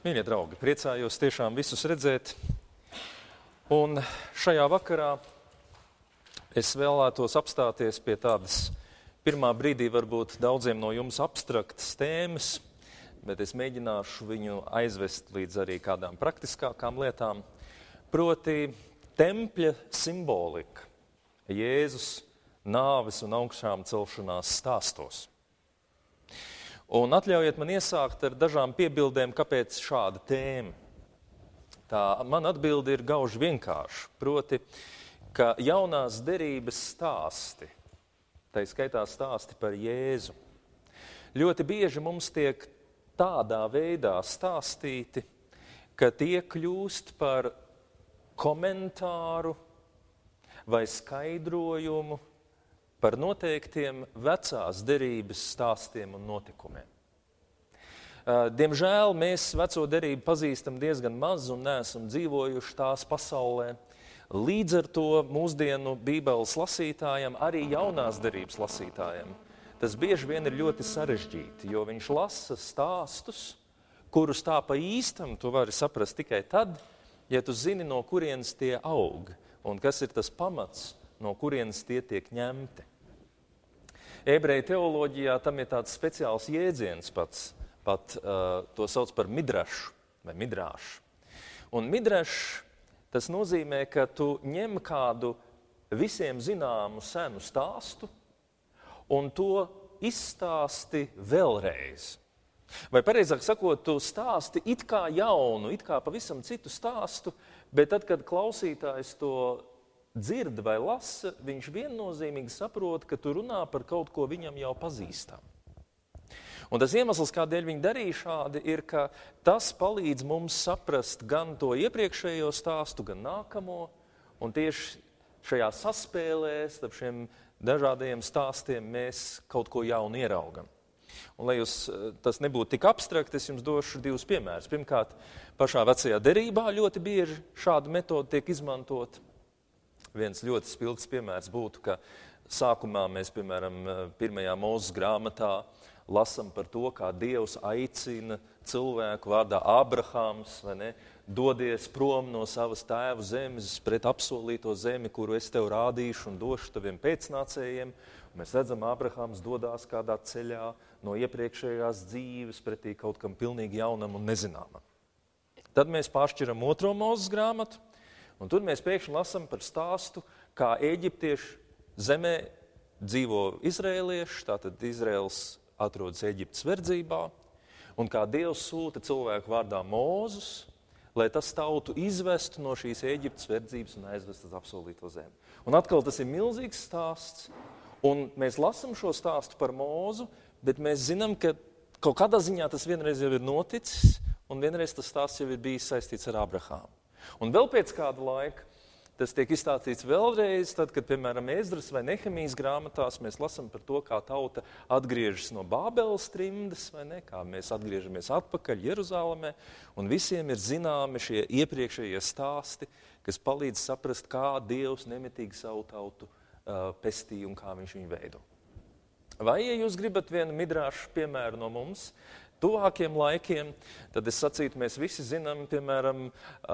Mīļie draugi, priecājos tiešām visus redzēt. Un šajā vakarā es vēlētos apstāties pie tādas pirmā brīdī varbūt daudziem no jums abstraktas tēmas, bet es mēģināšu viņu aizvest līdz arī kādām praktiskākām lietām. Proti tempļa simbolika Jēzus nāves un augšām celšanās stāstos. Un atļaujiet man iesākt ar dažām piebildēm, kāpēc šāda tēma. Tā man atbilde ir gauži vienkārša, proti, ka jaunās derības stāsti, tā skaitā stāsti par Jēzu, ļoti bieži mums tiek tādā veidā stāstīti, ka tie kļūst par komentāru vai skaidrojumu par noteiktiem vecās derības stāstiem un notikumiem. Diemžēl mēs veco derību pazīstam diezgan maz un neesam dzīvojuši tās pasaulē. Līdz ar to mūsdienu Bībeles lasītājiem, arī jaunās derības lasītājiem, tas bieži vien ir ļoti sarežģīti, jo viņš lasa stāstus, kurus tā pa īstam tu vari saprast tikai tad, ja tu zini, no kurienes tie aug un kas ir tas pamats, no kurienes tie tiek ņemti. Ebreju teoloģijā tam ir tāds speciāls jēdziens pat to sauc par midrašu vai midrāšu. Un midrašs, tas nozīmē, ka tu ņem kādu visiem zināmu senu stāstu un to izstāsti vēlreiz. Vai pareizāk sakot, tu stāsti it kā jaunu, it kā pavisam citu stāstu, bet tad, kad klausītājs to dzird vai lasa, viņš viennozīmīgi saprot, ka tu runā par kaut ko viņam jau pazīstam. Un tas iemesls, kādēļ viņi darīja šādi, ir, ka tas palīdz mums saprast gan to iepriekšējo stāstu, gan nākamo, un tieši šajā saspēlē starp šiem dažādajiem stāstiem mēs kaut ko jaunu ieraugam. Un, lai tas nebūtu tik abstrakt, es jums došu divus piemērus. Pirmkārt, pašā vecajā derībā ļoti bieži šāda metode tiek izmantot. Viens ļoti spilgts piemērs būtu, ka sākumā mēs, piemēram, 1. Mūzes grāmatā lasam par to, kā Dievs aicina cilvēku vārdā Abrahams, vai ne, dodies prom no savas tēva zemes pret apsolīto zemi, kuru es tev rādīšu un došu taviem pēcnācējiem. Un mēs redzam, Abrahams dodās kādā ceļā no iepriekšējās dzīves pretī kaut kam pilnīgi jaunam un nezināmam. Tad mēs pāršķiram 2. Mūzes grāmatu, un tur mēs pēkšņi lasam par stāstu, kā eģiptiešu zemē dzīvo izrēlieši, tātad Izraels atrodas Eģiptes verdzībā, un kā Dievs sūta cilvēku vārdā Mūzus, lai tas tautu izvestu no šīs Eģiptes verdzības un aizvestu uz apsolīto zemi. Un atkal tas ir milzīgs stāsts, un mēs lasam šo stāstu par Mūzu, bet mēs zinām, ka kaut kādā ziņā tas vienreiz jau ir noticis, un vienreiz tas stāsts jau ir bijis saistīts ar Abrahāmu. Un vēl pēc kāda laika tas tiek izstāstīts vēlreiz, tad, kad, piemēram, Ēzdras vai Nehemijas grāmatās mēs lasam par to, kā tauta atgriežas no Bābeles trimdas, vai ne, kā mēs atgriežamies atpakaļ Jeruzalemē, un visiem ir zināmi šie iepriekšējie stāsti, kas palīdz saprast, kā Dievs nemitīgi savu tautu pestīja un kā viņš viņu veido. Vai, ja jūs gribat vienu midrāšu piemēru no mums, tuvākiem laikiem, tad es sacītu, mēs visi zinām, piemēram,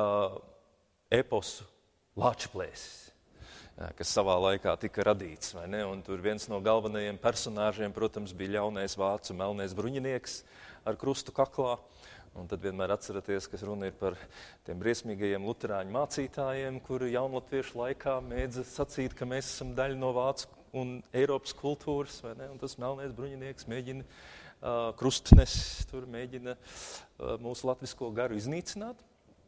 eposu Lāčplēsis, kas savā laikā tika radīts, vai ne? Un tur viens no galvenajiem personāžiem, protams, bija ļaunais vācu melnais bruņinieks ar krustu kaklā. Un tad vienmēr atceraties, kas runa ir par tiem briesmīgajiem luterāņu mācītājiem, kuri jaunatviešu laikā mēdza sacīt, ka mēs esam daļa no vācu un Eiropas kultūras, vai ne? Un tas melnais bruņinieks mēģina krustnes, tur mēģina mūsu latvisko garu iznīcināt.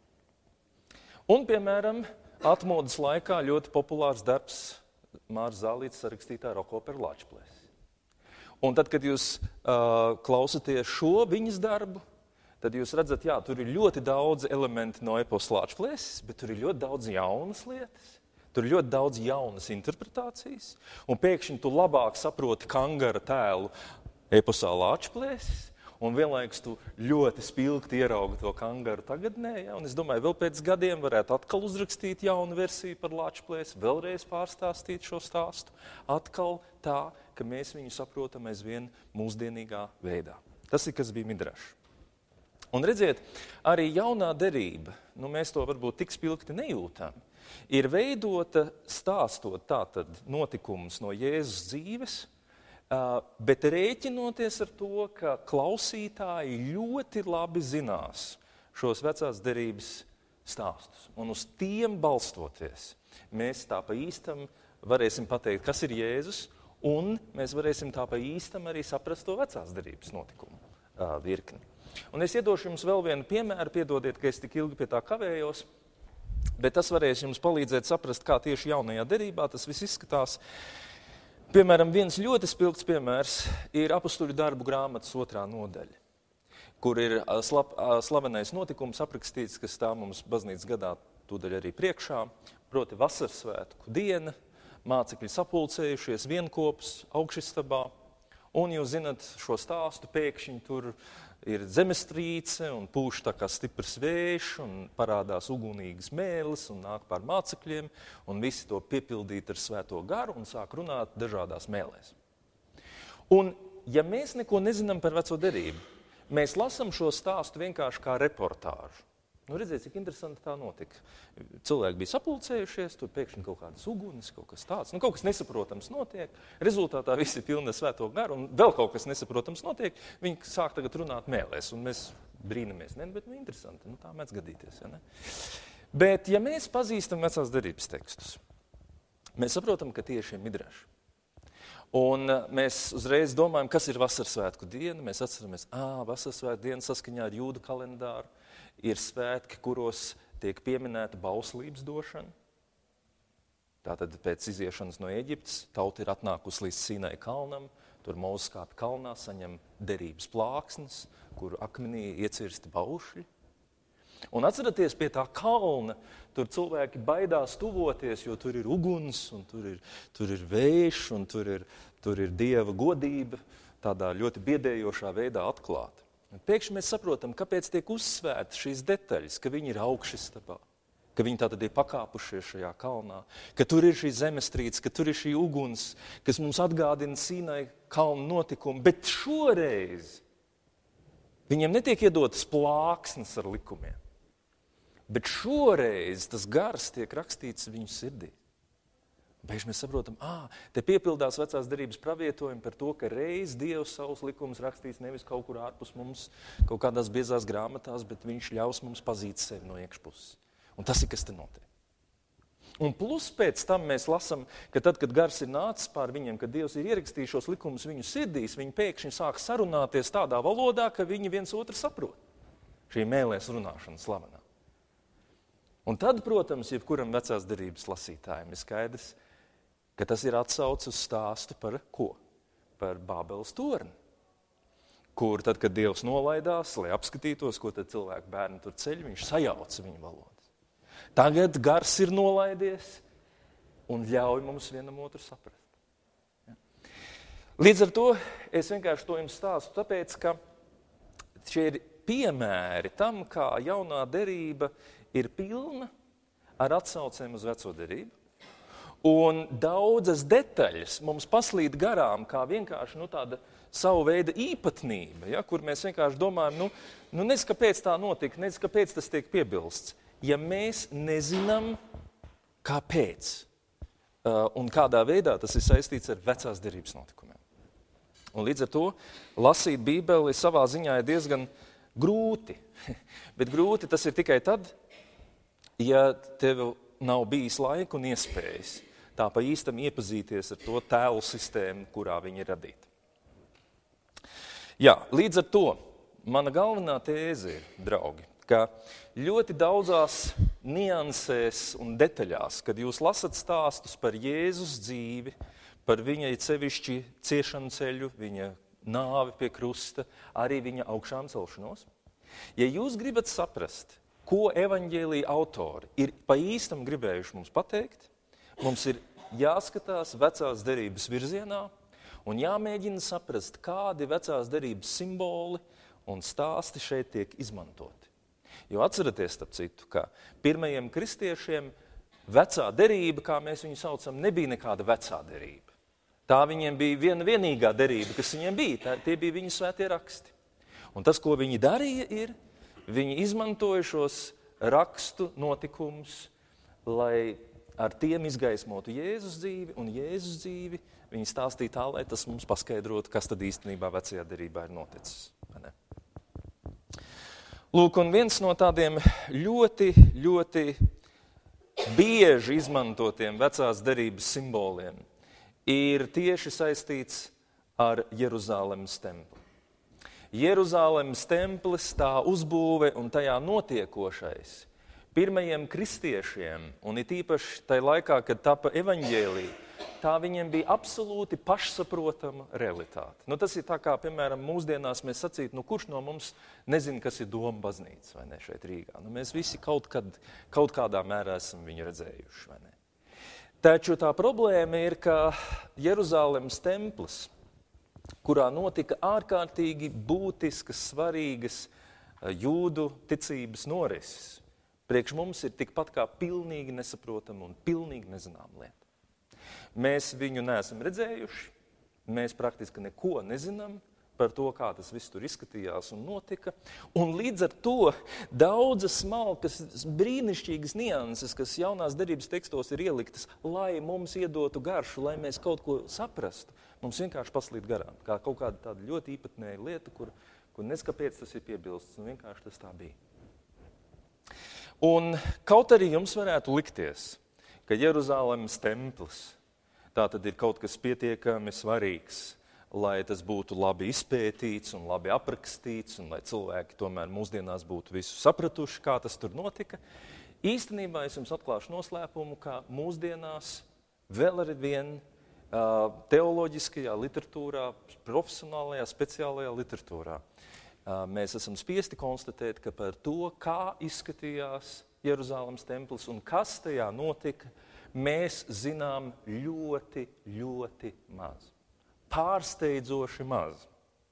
Un, piemēram, atmodas laikā ļoti populārs darbs Māras Zālītes sarakstītā rokopera Lāčplēsis. Un tad, kad jūs klausaties šo viņas darbu, tad jūs redzat, jā, tur ir ļoti daudz elementi no eposa Lāčplēsis, bet tur ir ļoti daudz jaunas lietas. Tur ir ļoti daudz jaunas interpretācijas, un pēkšņi tu labāk saproti Kangara tēlu eposā Lāčplēsis, un vienlaikus tu ļoti spilgti ieraugi to Kangaru tagadnē, ja? Un es domāju, vēl pēc gadiem varētu atkal uzrakstīt jaunu versiju par Lāčplēsi, vēlreiz pārstāstīt šo stāstu, atkal tā, ka mēs viņu saprotam aizvien mūsdienīgā veidā. Tas ir, kas bija midrašs. Un redziet, arī jaunā derība, mēs to varbūt tik spilgti nejūtam, ir veidota stāstot tātad notikumus no Jēzus dzīves, bet rēķinoties ar to, ka klausītāji ļoti labi zinās šos vecās derības stāstus. Un uz tiem balstoties, mēs tā pa īstam varēsim pateikt, kas ir Jēzus, un mēs varēsim tā pa īstam arī saprast to vecās derības notikumu virkni. Un es iedošu jums vēl vienu piemēru, piedodiet, ka es tik ilgi pie tā kavējos, bet tas varēs jums palīdzēt saprast, kā tieši jaunajā derībā tas viss izskatās. Piemēram, viens ļoti spilgts piemērs ir Apostuļu darbu grāmatas 2. nodaļa, kur ir slavenais notikums aprakstīts, kas stāv mums baznīcas gadā tūdaļ arī priekšā, proti vasarsvētku diena, mācekļi sapulcējušies vienkopus augšistabā, un jūs zinat šo stāstu, pēkšņi tur ir zemestrīce un pūš tā kā stiprs vējš un parādās ugunīgas mēlis un nāk pār mācekļiem un visi to piepildīt ar svēto garu un sāk runāt dažādās mēlēs. Un ja mēs neko nezinām par veco derību, mēs lasam šo stāstu vienkārši kā reportāžu. Redziet, cik interesanti tā notika. Cilvēki bija sapulcējušies, tur pēkšņi kaut kādas ugunis, kaut kas tāds. Kaut kas nesaprotams notiek. Rezultātā visi ir pilni ar svēto garu, un vēl kaut kas nesaprotams notiek. Viņi sāk tagad runāt mēlēs, un mēs brīnamies. Bet interesanti, tā mēdz gadīties. Ja ne? Bet, ja mēs pazīstam vecās derības tekstus, mēs saprotam, ka tieši ir midraši. Un mēs uzreiz domājam, kas ir vasarsvētku diena. Mēs atceramies, vasarsvētku diena saskaņā ar jūdu kalendāru. Ir svētki, kuros tiek pieminēta bauslības došana. Tātad pēc iziešanas no Ēģiptes tauta ir atnākusi līdz Sinai kalnam, tur Mūzes kāpj kalnā, saņem derības plāksnes, kur akmenī iecirsti baušļi. Un atceraties, pie tā kalna, tur cilvēki baidās tuvoties, jo tur ir uguns, un tur ir vējš, un tur ir Dieva godība, tādā ļoti biedējošā veidā atklāta. Pēkšņi mēs saprotam, kāpēc tiek uzsvērtas šīs detaļas, ka viņi ir augšistabā, ka viņi tātad ir pakāpušies šajā kalnā, ka tur ir šī zemestrīce, ka tur ir šī uguns, kas mums atgādina Sinai kalnu notikumu, bet šoreiz viņiem netiek iedotas plāksnes ar likumiem, bet šoreiz tas gars tiek rakstīts viņu sirdī. Pēkšņi mēs saprotam, te piepildās vecās derības pravietojumi par to, ka reiz Dievs savus likumus rakstīs nevis kaut kur ārpus mums, kaut kādās biezās grāmatās, bet viņš ļaus mums pazīt sevi no iekšpuses. Un tas ir, kas te notiek. Un plus pēc tam mēs lasam, ka tad, kad gars ir nācis pār viņiem, kad Dievs ir ierakstījis šos likumus viņu sirdīs, viņi pēkšņi sāk sarunāties tādā valodā, ka viņi viens otru saprot. Šī mēlēs runāšana slavenā. Un tad, protams, jebkuram vecās derības lasītājiem ir skaidrs, ka tas ir atsauce uz stāstu par ko? Par Bābeles torni. Kur tad, kad Dievs nolaidās, lai apskatītos, ko tad cilvēku bērni tur ceļ, viņš sajauca viņu valodas. Tagad gars ir nolaidies un ļauj mums vienam otru saprast. Ja? Līdz ar to es vienkārši to jums stāstu, tāpēc, ka šie ir piemēri tam, kā jaunā derība ir pilna ar atsaucēm uz veco derību. Un daudzas detaļas mums paslīd garām, kā vienkārši tāda savu veidu īpatnība, ja, kur mēs vienkārši domājam, nezinu, kāpēc tā notika, nezinu, kāpēc tas tiek piebilsts. Ja mēs nezinām, kāpēc un kādā veidā tas ir saistīts ar vecās derības notikumiem. Un līdz ar to lasīt Bībeli savā ziņā ir diezgan grūti. Bet grūti tas ir tikai tad, ja tev nav bijis laika un iespējas tā pa īstam iepazīties ar to tēlu sistēmu, kurā viņi ir radīti. Jā, līdz ar to mana galvenā tēze ir, draugi, ka ļoti daudzās niansēs un detaļās, kad jūs lasat stāstus par Jēzus dzīvi, par viņa sevišķi ciešanu ceļu, viņa nāvi pie krusta, arī viņa augšām celšanos, ja jūs gribat saprast, ko evaņģēlija autori ir pa īstam gribējuši mums pateikt, mums ir jāskatās vecās derības virzienā un jāmēģina saprast, kādi vecās derības simboli un stāsti šeit tiek izmantoti. Jo atceraties, starp citu, ka pirmajiem kristiešiem vecā derība, kā mēs viņu saucam, nebija nekāda vecā derība. Tā viņiem bija vienīgā derība, kas viņiem bija, tie bija viņu svētie raksti. Un tas, ko viņi darīja, ir, Viņi izmantoja šos rakstu notikumus, lai ar tiem izgaismotu Jēzus dzīvi, un Jēzus dzīvi viņi stāstīja tā, lai tas mums paskaidrotu, kas tad īstenībā vecajā derībā ir noticis. Lūk, un viens no tādiem ļoti, ļoti bieži izmantotiem vecās derības simboliem ir tieši saistīts ar Jeruzālemes templi. Jeruzālemes templis, tā uzbūve un tajā notiekošais pirmajiem kristiešiem, un it īpaši tajā laikā, kad tapa evaņģēlija, tā viņiem bija absolūti pašsaprotama realitāte. Tas ir tā kā, piemēram, mūsdienās mēs sacītu, kurš no mums nezina, kas ir Doma baznīca, vai ne, šeit Rīgā. Mēs visi kaut kādā mērā esam viņu redzējuši, vai ne. Taču tā problēma ir, ka Jeruzālemes templis, kurā notika ārkārtīgi būtiskas, svarīgas jūdu ticības norises, priekš mums ir tikpat kā pilnīgi nesaprotama un pilnīgi nezināma lieta. Mēs viņu neesam redzējuši, mēs praktiski neko nezinām par to, kā tas viss tur izskatījās un notika. Un līdz ar to daudzas smalkas, brīnišķīgas nianses, kas jaunās derības tekstos ir ieliktas, lai mums iedotu garšu, lai mēs kaut ko saprastu, mums vienkārši paslīd garām. Kā kaut kāda tāda ļoti īpatnēja lieta, kur nezinu, kāpēc tas ir piebilsts, un vienkārši tas tā bija. Un kaut arī jums varētu likties, ka Jeruzālemes templis tā tad ir kaut kas pietiekami svarīgs, lai tas būtu labi izpētīts un labi aprakstīts, un lai cilvēki tomēr mūsdienās būtu visu sapratuši, kā tas tur notika. Īstenībā es jums atklāšu noslēpumu, ka mūsdienās vēl ar vien teoloģiskajā literatūrā, profesionālajā, speciālajā literatūrā, mēs esam spiesti konstatēt, ka par to, kā izskatījās Jeruzālemes templis un kas tajā notika, mēs zinām ļoti, ļoti maz. Pārsteidzoši maz.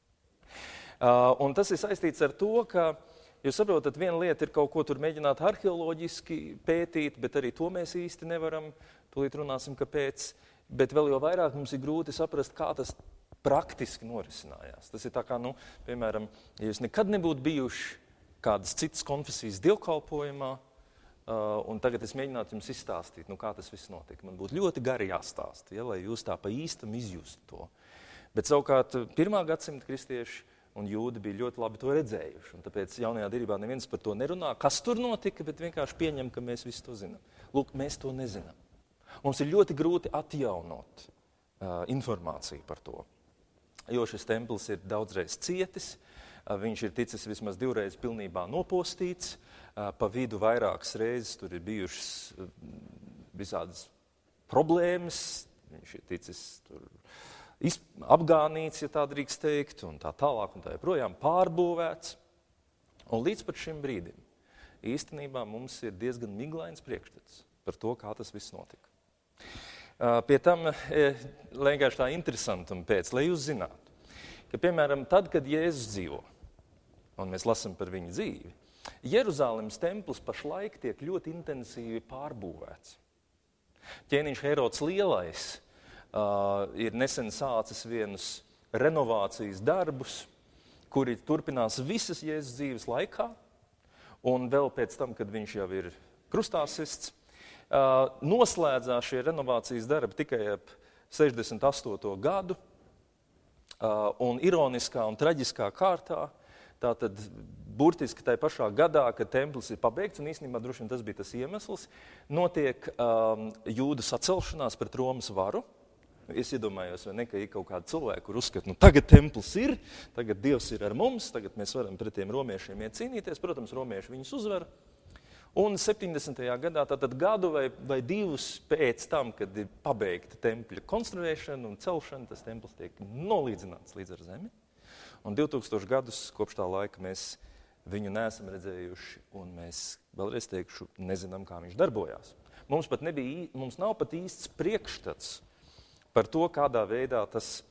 Un tas ir saistīts ar to, ka, jūs saprotat, viena lieta ir kaut ko tur mēģināt arheoloģiski pētīt, bet arī to mēs īsti nevaram, tūlīt runāsim, kāpēc, bet vēl jau vairāk mums ir grūti saprast, kā tas praktiski norisinājās. Tas ir tā kā, piemēram, ja jūs nekad nebūtu bijuši kādas citas konfesijas dievkalpojumā, un tagad es mēģinātu jums izstāstīt, kā tas viss notika. Man būtu ļoti gari jāstāsta, lai jūs tā pa īstam izjustu to. Bet savukārt 1. gadsimta kristieši un jūdi bija ļoti labi to redzējuši, un tāpēc jaunajā derībā neviens par to nerunā, kas tur notika, bet vienkārši pieņem, ka mēs visu to zinām. Lūk, mēs to nezinām. Mums ir ļoti grūti atjaunot informāciju par to, jo šis templis ir daudzreiz cietis, viņš ir ticis vismaz 2 reizes pilnībā nopostīts, pa vidu vairākas reizes tur ir bijušas visādas problēmas, viņš ir ticis tur apgānīts, ja tā drīkst teikt, un tā tālāk un tā joprojām pārbūvēts. Un līdz pat šim brīdim īstenībā mums ir diezgan miglains priekšstats par to, kā tas viss notika. Pie tam, vienkārši tā interesantuma pēc, lai jūs zinātu, ka, piemēram, tad, kad Jēzus dzīvo, un mēs lasam par viņa dzīvi, Jeruzālemes templis pašlaik tiek ļoti intensīvi pārbūvēts. Ķēniņš Herods Lielais ir nesen sācis vienus renovācijas darbus, kuri turpinās visas Jēzus dzīves laikā, un vēl pēc tam, kad viņš jau ir krustā sists, noslēdzās šie renovācijas darbi tikai ap 68. gadu, un ironiskā un traģiskā kārtā, tātad burtiski tajā pašā gadā, kad templis ir pabeigts, un īstenībā droši vien tas bija tas iemesls, notiek jūdu sacelšanās pret Romas varu. Es iedomājos, vai ne, ka ir kaut kādi cilvēki, kur uzskata, tagad templis ir, tagad Dievs ir ar mums, tagad mēs varam pret tiem romiešiem iet cīnīties. Protams, romieši viņus uzvar. Un 70. gadā, tātad gadu vai 2 pēc tam, kad ir pabeigta tempļa konstruēšana un celšana, tas templis tiek nolīdzināts līdz ar zemi. Un 2000 gadus kopš tā laika mēs viņu neesam redzējuši, un mēs, vēlreiz teikšu, nezinām, kā viņš darbojās. Mums nav pat īsts priekšstats par to, kādā veidā tas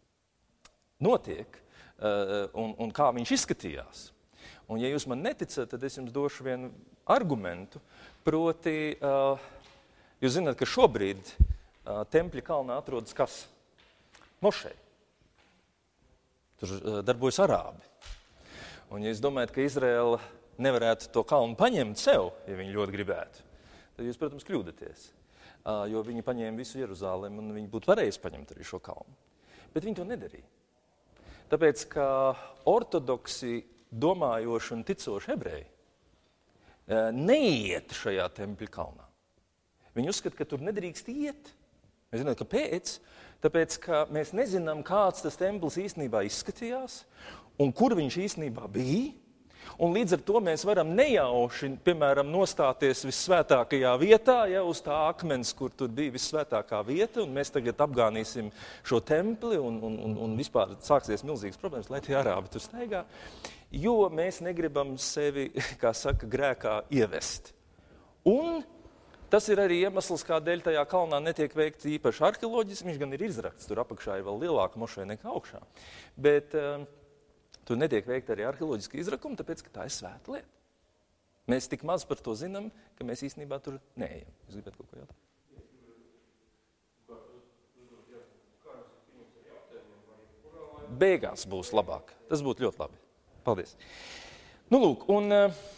notiek un kā viņš izskatījās. Un ja jūs man neticat, tad es jums došu vienu argumentu, proti, jūs zināt, ka šobrīd Tempļa kalnā atrodas kas? Mošeja. Tur darbojas arābi. Un ja jūs domājat, ka Izraela nevarētu to kalnu paņemt sev, ja viņi ļoti gribētu, tad jūs, protams, kļūdaties. Jo viņi paņēma visu Jeruzālemi un viņi būtu varējuši paņemt arī šo kalnu. Bet viņi to nedarīja. Tāpēc, ka ortodoksi domājoši un ticoši ebreji neiet šajā tempļa kalnā. Viņi uzskata, ka tur nedrīkst iet. Mēs zinām, kāpēc? Tāpēc, ka mēs nezinām, kāds tas templis īstenībā izskatījās un kur viņš īstenībā bija. Un līdz ar to mēs varam nejauši, piemēram, nostāties vissvētākajā vietā, ja uz tā akmens, kur tur bija vissvētākā vieta, un mēs tagad apgānīsim šo templi un vispār sāksies milzīgas problēmas, lai tie arābi tur staigā, jo mēs negribam sevi, kā saka, grēkā ievest. Un tas ir arī iemesls, kādēļ tajā kalnā netiek veikti īpaši arheoloģiski, viņš gan ir izrakts, tur apakšā ir vēl lielāka mošē nekā augšā. Bet tur netiek veikta arī arheoloģiski izrakumi, tāpēc, ka tā ir svēta lieta. Mēs tik maz par to zinām, ka mēs īstenībā tur neejam. Jūs gribētu kaut ko jautāt? Beigās būs labāk. Tas būtu ļoti labi. Paldies. Nu, lūk, un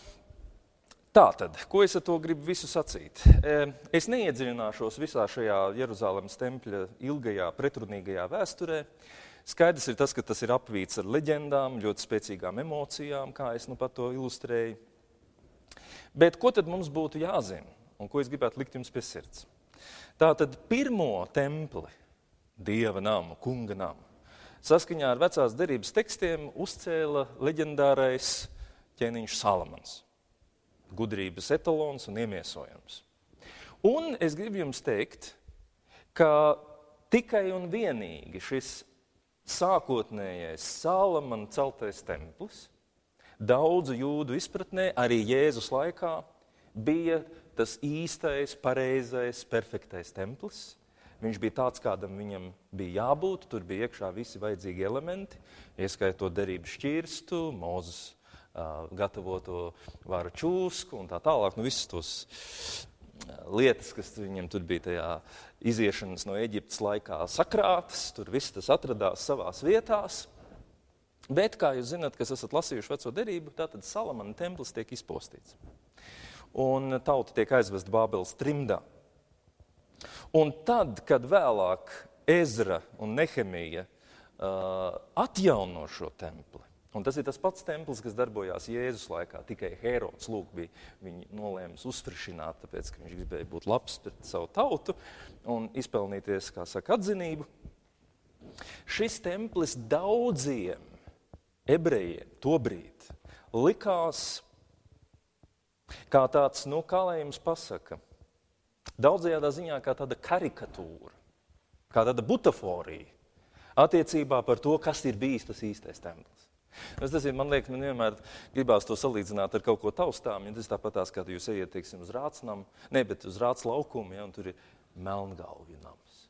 tātad, ko es ar to gribu visu sacīt? Es neiedziļināšos visā šajā Jeruzālemes tempļa ilgajā, pretrunīgajā vēsturē. Skaidrs ir tas, ka tas ir apvīts ar leģendām, ļoti spēcīgām emocijām, kā es nu pat to ilustrēju. Bet ko tad mums būtu jāzina un ko es gribētu likt jums pie sirds? Tātad pirmo templi, Dieva namu, kunga namu, saskaņā ar vecās derības tekstiem uzcēla leģendārais ķēniņš Salamans. Gudrības etalons un iemiesojums. Un es gribu jums teikt, ka tikai un vienīgi šis sākotnējais Salamana celtais templis daudzu jūdu izpratnē, arī Jēzus laikā, bija tas īstais, pareizais, perfektais templis. Viņš bija tāds, kādam viņam bija jābūt, tur bija iekšā visi vajadzīgi elementi, ieskaitot derības šķirstu, Mūzes gatavoto vāra čūsku un tā tālāk, visas tos lietas, kas viņam tur bija tajā iziešanas no Eģiptes laikā sakrātas, tur viss tas atradās savās vietās. Bet, kā jūs zināt, kas esat lasījuši veco derību, tātad Salamana templis tiek izpostīts. Un tauta tiek aizvesta Bābeles trimdā. Un tad, kad vēlāk Ezra un Nehemija atjauno šo templi, un tas ir tas pats templis, kas darbojās Jēzus laikā, tikai Herods bija viņu nolēmis uzfrišināt, tāpēc, ka viņš gribēja būt labs pret savu tautu un izpelnīties, kā saka, atzinību. Šis templis daudziem ebrejiem tobrīd likās kā tāds, kā lai jums pasaka, daudzajādā ziņā kā tāda karikatūra, kā tāda butaforija attiecībā par to, kas ir bijis tas īstais templis. Tas ir, man liekas, man vienmēr gribās to salīdzināt ar kaut ko taustām, ja tas tāpatās, kā jūs ejiet, teiksim, uz Rācnam, bet uz Rāc laukumu, ja, un tur ir Melngalvju nams.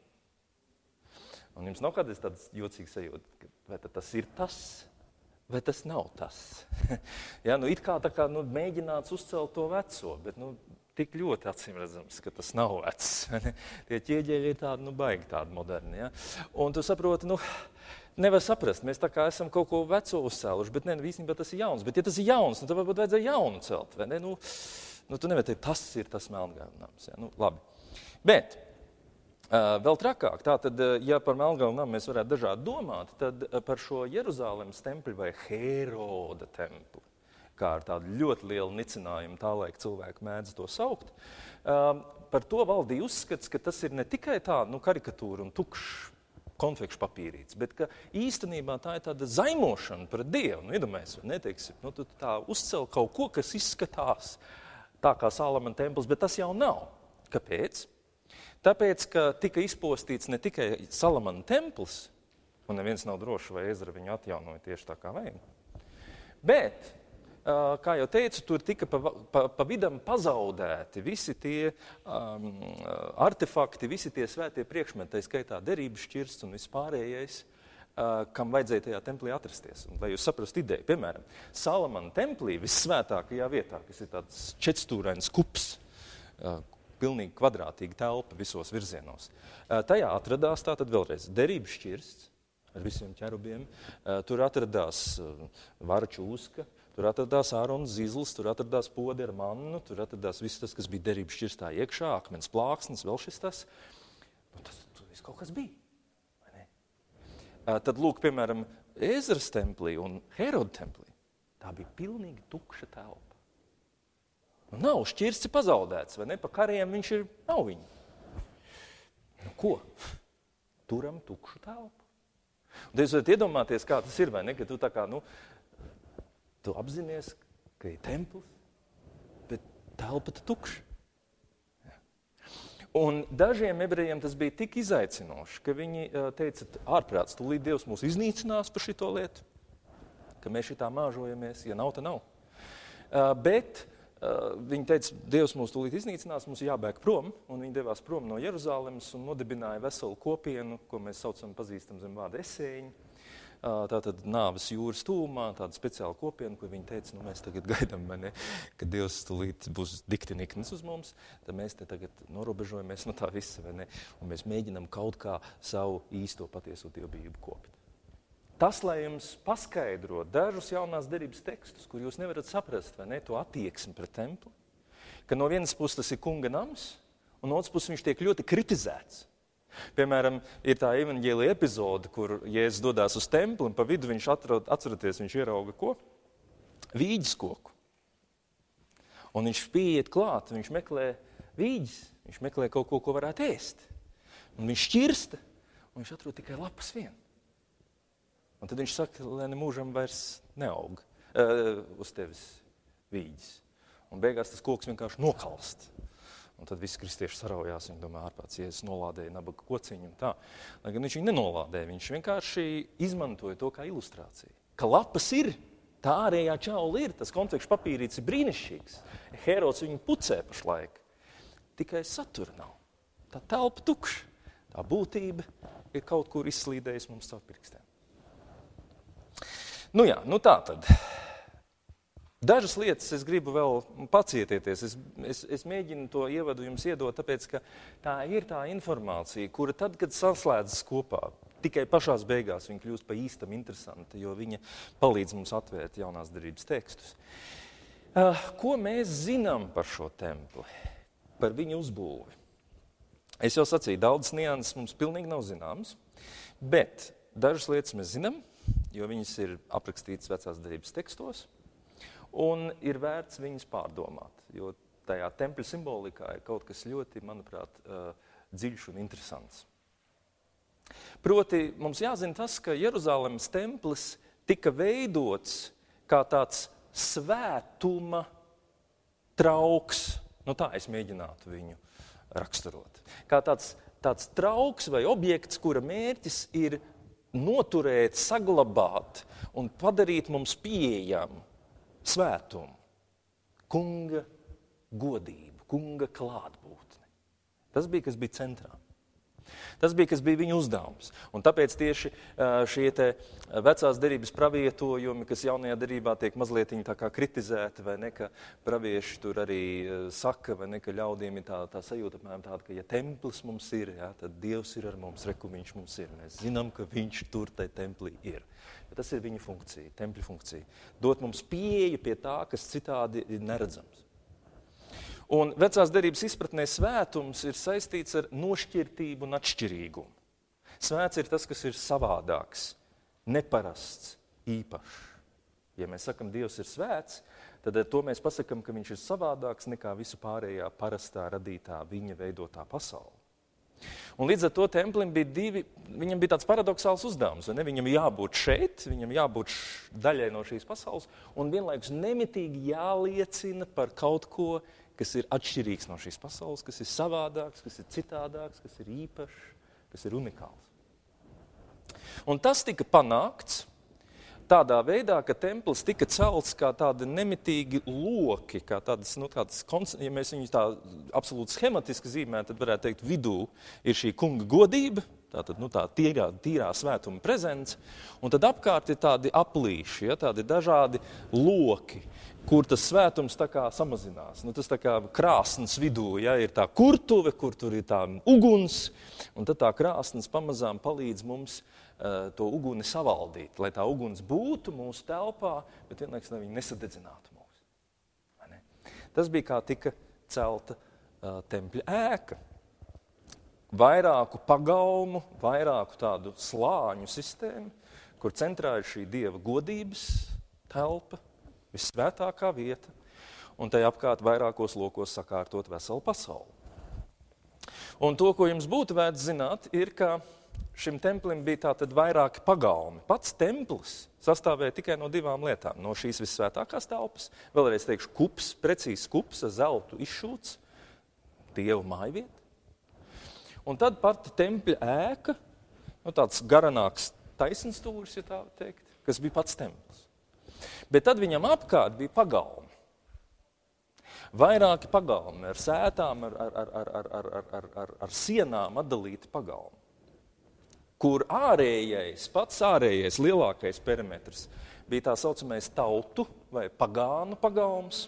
Un jums nav kādreiz tāds jocīgs sajūta, vai tas ir tas, vai tas nav tas. Ja, it kā tā kā mēģināts uzcelt to veco, bet tik ļoti acīm redzams, ka tas nav vecs. Tie ķieģeļi ir tādi, baigi tādi moderni. Ja? Un tu saproti, nevar saprast, mēs tā kā esam kaut ko veco uzcēluši, bet īstenībā tas ir jauns. Bet ja tas ir jauns, tad varbūt vajadzēja jaunu celt, vai ne? Tu nevari teikt, tas ir tas Melngalvju nams. Ja? Labi. Bet vēl trakāk, tātad, ja par Melngalvju namu mēs varētu dažādi domāt, tad par šo Jeruzālemes templi vai Heroda templi, kā ar tādu ļoti lielu nicinājumu tā laika cilvēku mēdz to saukt, par to valdīja uzskats, ka tas ir ne tikai tāda karikatūra un tukšs konfekšu papīrīts, bet ka īstenībā tā ir tāda zaimošana pret Dievu. Iedomājies, neteiksim, tu tā uzcel kaut ko, kas izskatās tā kā Salamana templis, bet tas jau nav. Kāpēc? Tāpēc, ka tika izpostīts ne tikai Salamana templis, un neviens nav droši, vai Ezra viņu atjaunoja tieši tā kā vajag, bet kā jau teicu, tur tika pa vidam pazaudēti visi tie artefakti, visi tie svētie priekšmeti, tā skaitā derības šķirsts un vispārējais, kam vajadzēja tajā templī atrasties. Un, lai jūs saprastu ideju, piemēram, Salamana templī vissvētākajā vietā, kas ir tāds četrstūrains kups, pilnīgi kvadrātīga telpa visos virzienos, tajā atradās tātad vēlreiz derības šķirsts ar visiem ķerubiem, tur atradās vara čūska, Tur atradās Ārona zīzlis, tur atradās podi ar mannu, tur atradās viss tas, kas bija derības šķirstā iekšā, akmens plāksnes, vēl šis tas. Tas viss kaut kas bija. Vai ne? Tad lūk, piemēram, Ēzeras templī un Heroda templī. Tā bija pilnīgi tukša telpa. Nav šķirsti pazaudēts, vai ne? Pa kariem viņš nav viņa. Ko? Turam tukšu telpu. Un jūs varat iedomāties, kā tas ir, vai ne? Ka tu tā kā, tu apzinies, ka ir templis, bet telpa tukša. Ja. Un dažiem ebrejiem tas bija tik izaicinoši, ka viņi teica, ārprāts, tūlīt Dievs mūs iznīcinās par šito lietu, ka mēs šitā māžojamies, ja nav, tad nav. Bet viņi teica, Dievs mūs tūlīt iznīcinās, mums jābēg prom, un viņi devās prom no Jeruzalemes un nodibināja veselu kopienu, ko mēs pazīstam zem vārda esēņi. Tātad nāves jūras tūmā, tāda speciāla kopiena, kur viņi teica, mēs tagad gaidām, ka Dievs tūlīt būs dikti niknis uz mums, tad mēs te tagad norobežojamies no tā visa, vai ne? Un mēs mēģinām kaut kā savu īsto patieso dievbijību kopīt. Tas, lai jums paskaidro dažus jaunās derības tekstus, kur jūs nevarat saprast, vai ne, to attieksmi pret templi, ka no vienas puses tas ir kunga nams, un no otras puses viņš tiek ļoti kritizēts. Piemēram, ir tā evaņģēlija epizode, kur Jēzus dodās uz templi, un pa vidu viņš atceraties, viņš ierauga ko? Vīģes koku. Un viņš pieiet klāt, viņš meklē vīģes, viņš meklē kaut ko, ko varētu ēst. Un viņš šķirsta, un viņš atrod tikai lapas vienu. Un tad viņš saka, lai nemūžam vairs neaug uz tevis vīģis. Un beigās tas koks vienkārši nokalst. Un tad visi kristieši saraujās, viņi domā, ārpēc Jēzus nolādēja nabaga kociņu un tā. Lai gan viņš viņu nenolādēja, viņš vienkārši izmantoja to kā ilustrāciju. Ka lapas ir, tā ārējā čaula ir, tas konfekšu papīrīts ir brīnišķīgs. Herods viņu pucē pašlaik. Tikai satura nav. Tā telpa tukša, tā būtība ir kaut kur izslīdējusi mums caur pirkstiem. Tā tad. Dažas lietas es gribu vēl pacietieties. Es mēģinu to ievadu jums iedot, tāpēc, ka tā ir tā informācija, kura tad, kad saslēdzas kopā, tikai pašās beigās viņa kļūst pa īstam interesanta, jo viņa palīdz mums atvērt jaunās derības tekstus. Ko mēs zinām par šo templi, par viņu uzbūvi? Es jau sacīju, daudzas nianses mums pilnīgi nav zināmas, bet dažas lietas mēs zinām, jo viņas ir aprakstītas vecās derības tekstos, un ir vērts viņas pārdomāt, jo tajā tempļa simbolikā ir kaut kas ļoti, manuprāt, dziļš un interesants. Proti, mums jāzina tas, ka Jeruzalemes templis tika veidots kā tāds svētuma trauks, tā es mēģinātu viņu raksturot, kā tāds trauks vai objekts, kura mērķis ir noturēt, saglabāt un padarīt mums pieejamu svētumu, kunga godību, kunga klātbūtni. Tas bija, kas bija centrā. Tas bija, kas bija viņa uzdevums. Un tāpēc tieši šie te vecās derības pravietojumi, kas jaunajā derībā tiek mazliet tā kā kritizēti, vai ne, ka pravieši tur arī saka, vai ne, ka ļaudiem ir tā sajūta, apmēram tāda, ka ja templis mums ir, ja, tad Dievs ir ar mums, reku viņš mums ir. Mēs zinām, ka viņš tur tai templī ir. Ja tas ir viņa funkcija, tempļa funkcija. Dot mums pieeju pie tā, kas citādi ir neredzams. Un vecās derības izpratnē svētums ir saistīts ar nošķirtību un atšķirīgumu. Svēts ir tas, kas ir savādāks, neparasts, īpašs. Ja mēs sakam, Dievs ir svēts, tad ar to mēs pasakam, ka viņš ir savādāks nekā visu pārējā parastā radītā viņa veidotā pasaule. Un līdz ar to templim viņam bija tāds paradoxāls uzdevums. Viņam jābūt šeit, viņam jābūt daļai no šīs pasaules, un vienlaikus nemitīgi jāliecina par kaut ko, kas ir atšķirīgs no šīs pasaules, kas ir savādāks, kas ir citādāks, kas ir īpašs, kas ir unikāls. Un tas tika panākts tādā veidā, ka templis tika celts kā tādi nemitīgi loki, kā tādas, ja mēs viņus tā absolūti schematiski zīmētu, tad varētu teikt, vidū ir šī kunga godība, tātad tā tīrā svētuma prezents, un tad apkārt ir tādi aplīši, ja, tādi dažādi loki, kur tas svētums tā kā samazinās. Nu, tas tā kā krāsnes vidū, ja, ir tā kurtuve, kur tur ir tā uguns, un tad tā krāsnes pamazām palīdz mums to uguni savaldīt, lai tā uguns būtu mūsu telpā, bet vienlaikus, lai viņi nesadedzinātu mūs. Vai ne? Tas bija kā tika celta tempļa ēka. Vairāku pagalmu, vairāku tādu slāņu sistēmu, kur centrā ir šī Dieva godības telpa, vissvētākā vieta, un tai apkārt vairākos lokos sakārtot veselu pasauli. Un to, ko jums būtu vērts zināt, ir, ka šim templim bija tātad vairāki pagalmi. Pats templis sastāvēja tikai no 2 lietām. No šīs vissvētākās telpas, vēlreiz teikšu, kups, precīzs kups, ar zeltu izšūts, Dieva mājvieta. Un tad pati tempļa ēka, nu, tāds garanāks taisnstūris, ja tā var teikt, kas bija pats templis. Bet tad viņam apkārt bija pagalmi. Vairāki pagalmi ar sētām, ar sienām atdalīti pagalmi, kur pats ārējais, lielākais perimetrs bija tā saucamais tautu vai pagānu pagalms.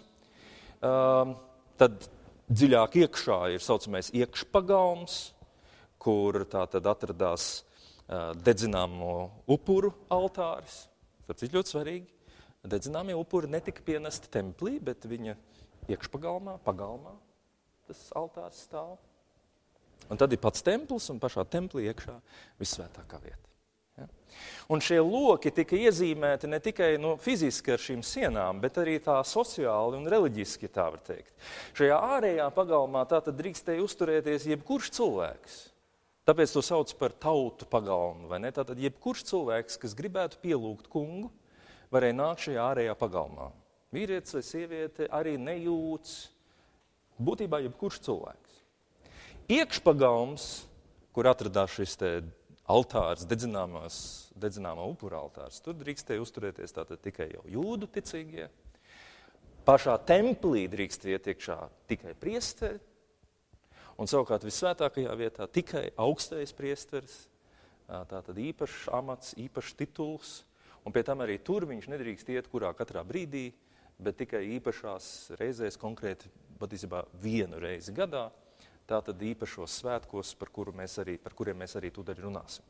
Tad dziļāk iekšā ir saucamais iekšpagalms, kur tā tad atradās dedzināmo upuru altāris. Tas ir ļoti svarīgi. Dedzināmie upuri netika pienesti templī, bet viņa iekšpagalmā, pagalmā tas altārs stāv. Un tad ir pats templis, un pašā templī iekšā vissvētākā vieta. Ja? Un šie loki tika iezīmēti ne tikai fiziski ar šīm sienām, bet arī tā sociāli un reliģiski, tā var teikt. Šajā ārējā pagalmā tātad drīkstēja uzturēties jebkurš cilvēks. Tāpēc to sauc par tautu pagalmu, vai ne? Tātad jebkurš cilvēks, kas gribētu pielūgt kungu, varēja nākt šajā ārējā pagalmā. Vīrietis vai sieviete arī nejūts, būtībā jebkurš cilvēks. Iekšpagalms, kur atradās šis te altārs, dedzināmā upura altārs, tur drīkstēja uzturēties tātad tikai jau jūdu ticīgie. Pašā templī drīkst iet iekšā tikai priesteri, un savukārt vissvētākajā vietā tikai augstais priesteris, tātad īpašs amats, īpašs tituls, un pie tam arī tur viņš nedrīkst iet kurā katrā brīdī, bet tikai īpašās reizēs, konkrēti patiesībā 1 reizi gadā, tātad īpašos svētkos, par kuriem mēs arī tūdaļ runāsim.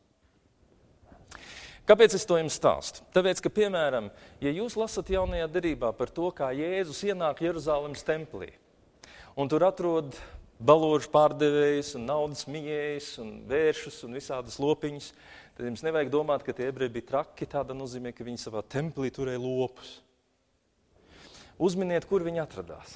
Kāpēc es to jums stāstu? Tāpēc, ka, piemēram, ja jūs lasat jaunajā derībā par to, kā Jēzus ienāk Jeruzalemes templī, un tur atrod baložu pārdevējus un naudas miņējus un vēršus un visādas lopiņas, tad jums nevajag domāt, ka tie ebreji bija traki, tāda nozīmē, ka viņi savā templī turēja lopus. Uzminiet, kur viņi atradās.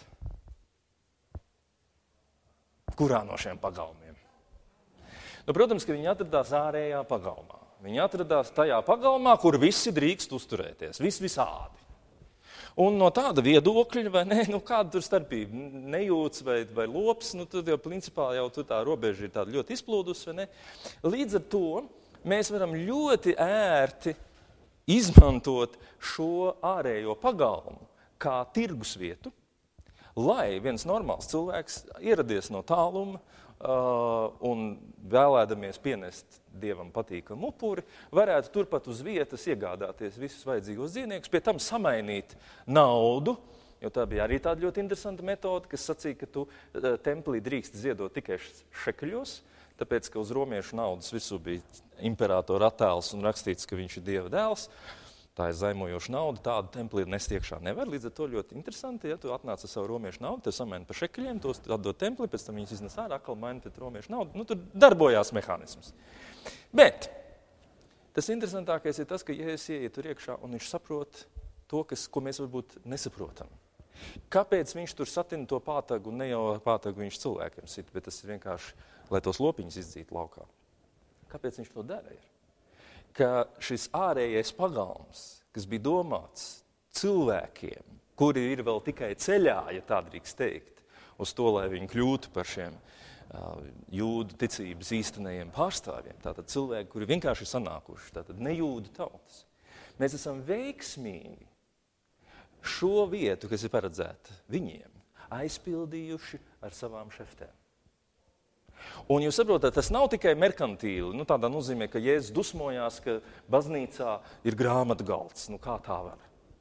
Kurā no šiem pagalmiem? Protams, ka viņi atradās ārējā pagalmā. Viņi atradās tajā pagalmā, kur visi drīkst uzturēties, visādi. Un no tāda viedokļa, vai ne, kāda tur starpība, nejūts vai lops, tad jau principā jau tur tā robeža ir tāda ļoti izplūdus, vai ne. Līdz ar to mēs varam ļoti ērti izmantot šo ārējo pagalmu kā tirgus vietu, lai viens normāls cilvēks ieradies no tāluma un vēlēdamies pienest Dievam patīkamu upuri, varētu turpat uz vietas iegādāties visus vajadzīgos dzīvniekus, pie tam samainīt naudu, jo tā bija arī tāda ļoti interesanta metode, kas sacīja, ka tu templī drīkst ziedot tikai šekļos, tāpēc, ka uz romiešu naudas visu bija imperatora attēls un rakstīts, ka viņš ir Dieva dēls. Tā ir zaimojoša nauda, tādu templī nest iekšā nevar, līdz ar to ļoti interesanti, ja tu atnāc ar savu romiešu naudu, tev samaini par šekļiem, tos atdod templī, pēc tam viņus iznes ārā, atkal maini pret romiešu naudu, tur darbojās mehānisms. Bet tas interesantākais ir tas, ka Jēzus ieiet tur iekšā un viņš saprot to, ko mēs varbūt nesaprotam. Kāpēc viņš tur satina to pātagu, un ne jau pātagu viņš cilvēkiem sit, bet tas ir vienkārši, lai tos lopiņus izdzītu laukā. Kāpēc viņš to dara? Ka šis ārējais pagalms, kas bija domāts cilvēkiem, kuri ir vēl tikai ceļā, ja tā drīkst teikt, uz to, lai viņi kļūtu par šiem jūdu ticības īstenajiem pārstāvjiem, tātad cilvēki, kuri vienkārši ir sanākuši, tātad ne jūdu tautas. Mēs esam veiksmīgi šo vietu, kas ir paredzēta viņiem, aizpildījuši ar savām šeftēm. Un jūs saprotat, tas nav tikai merkantīli, tādā nozīmē, ka Jēzus dusmojās, ka baznīcā ir grāmatgalds, kā tā var.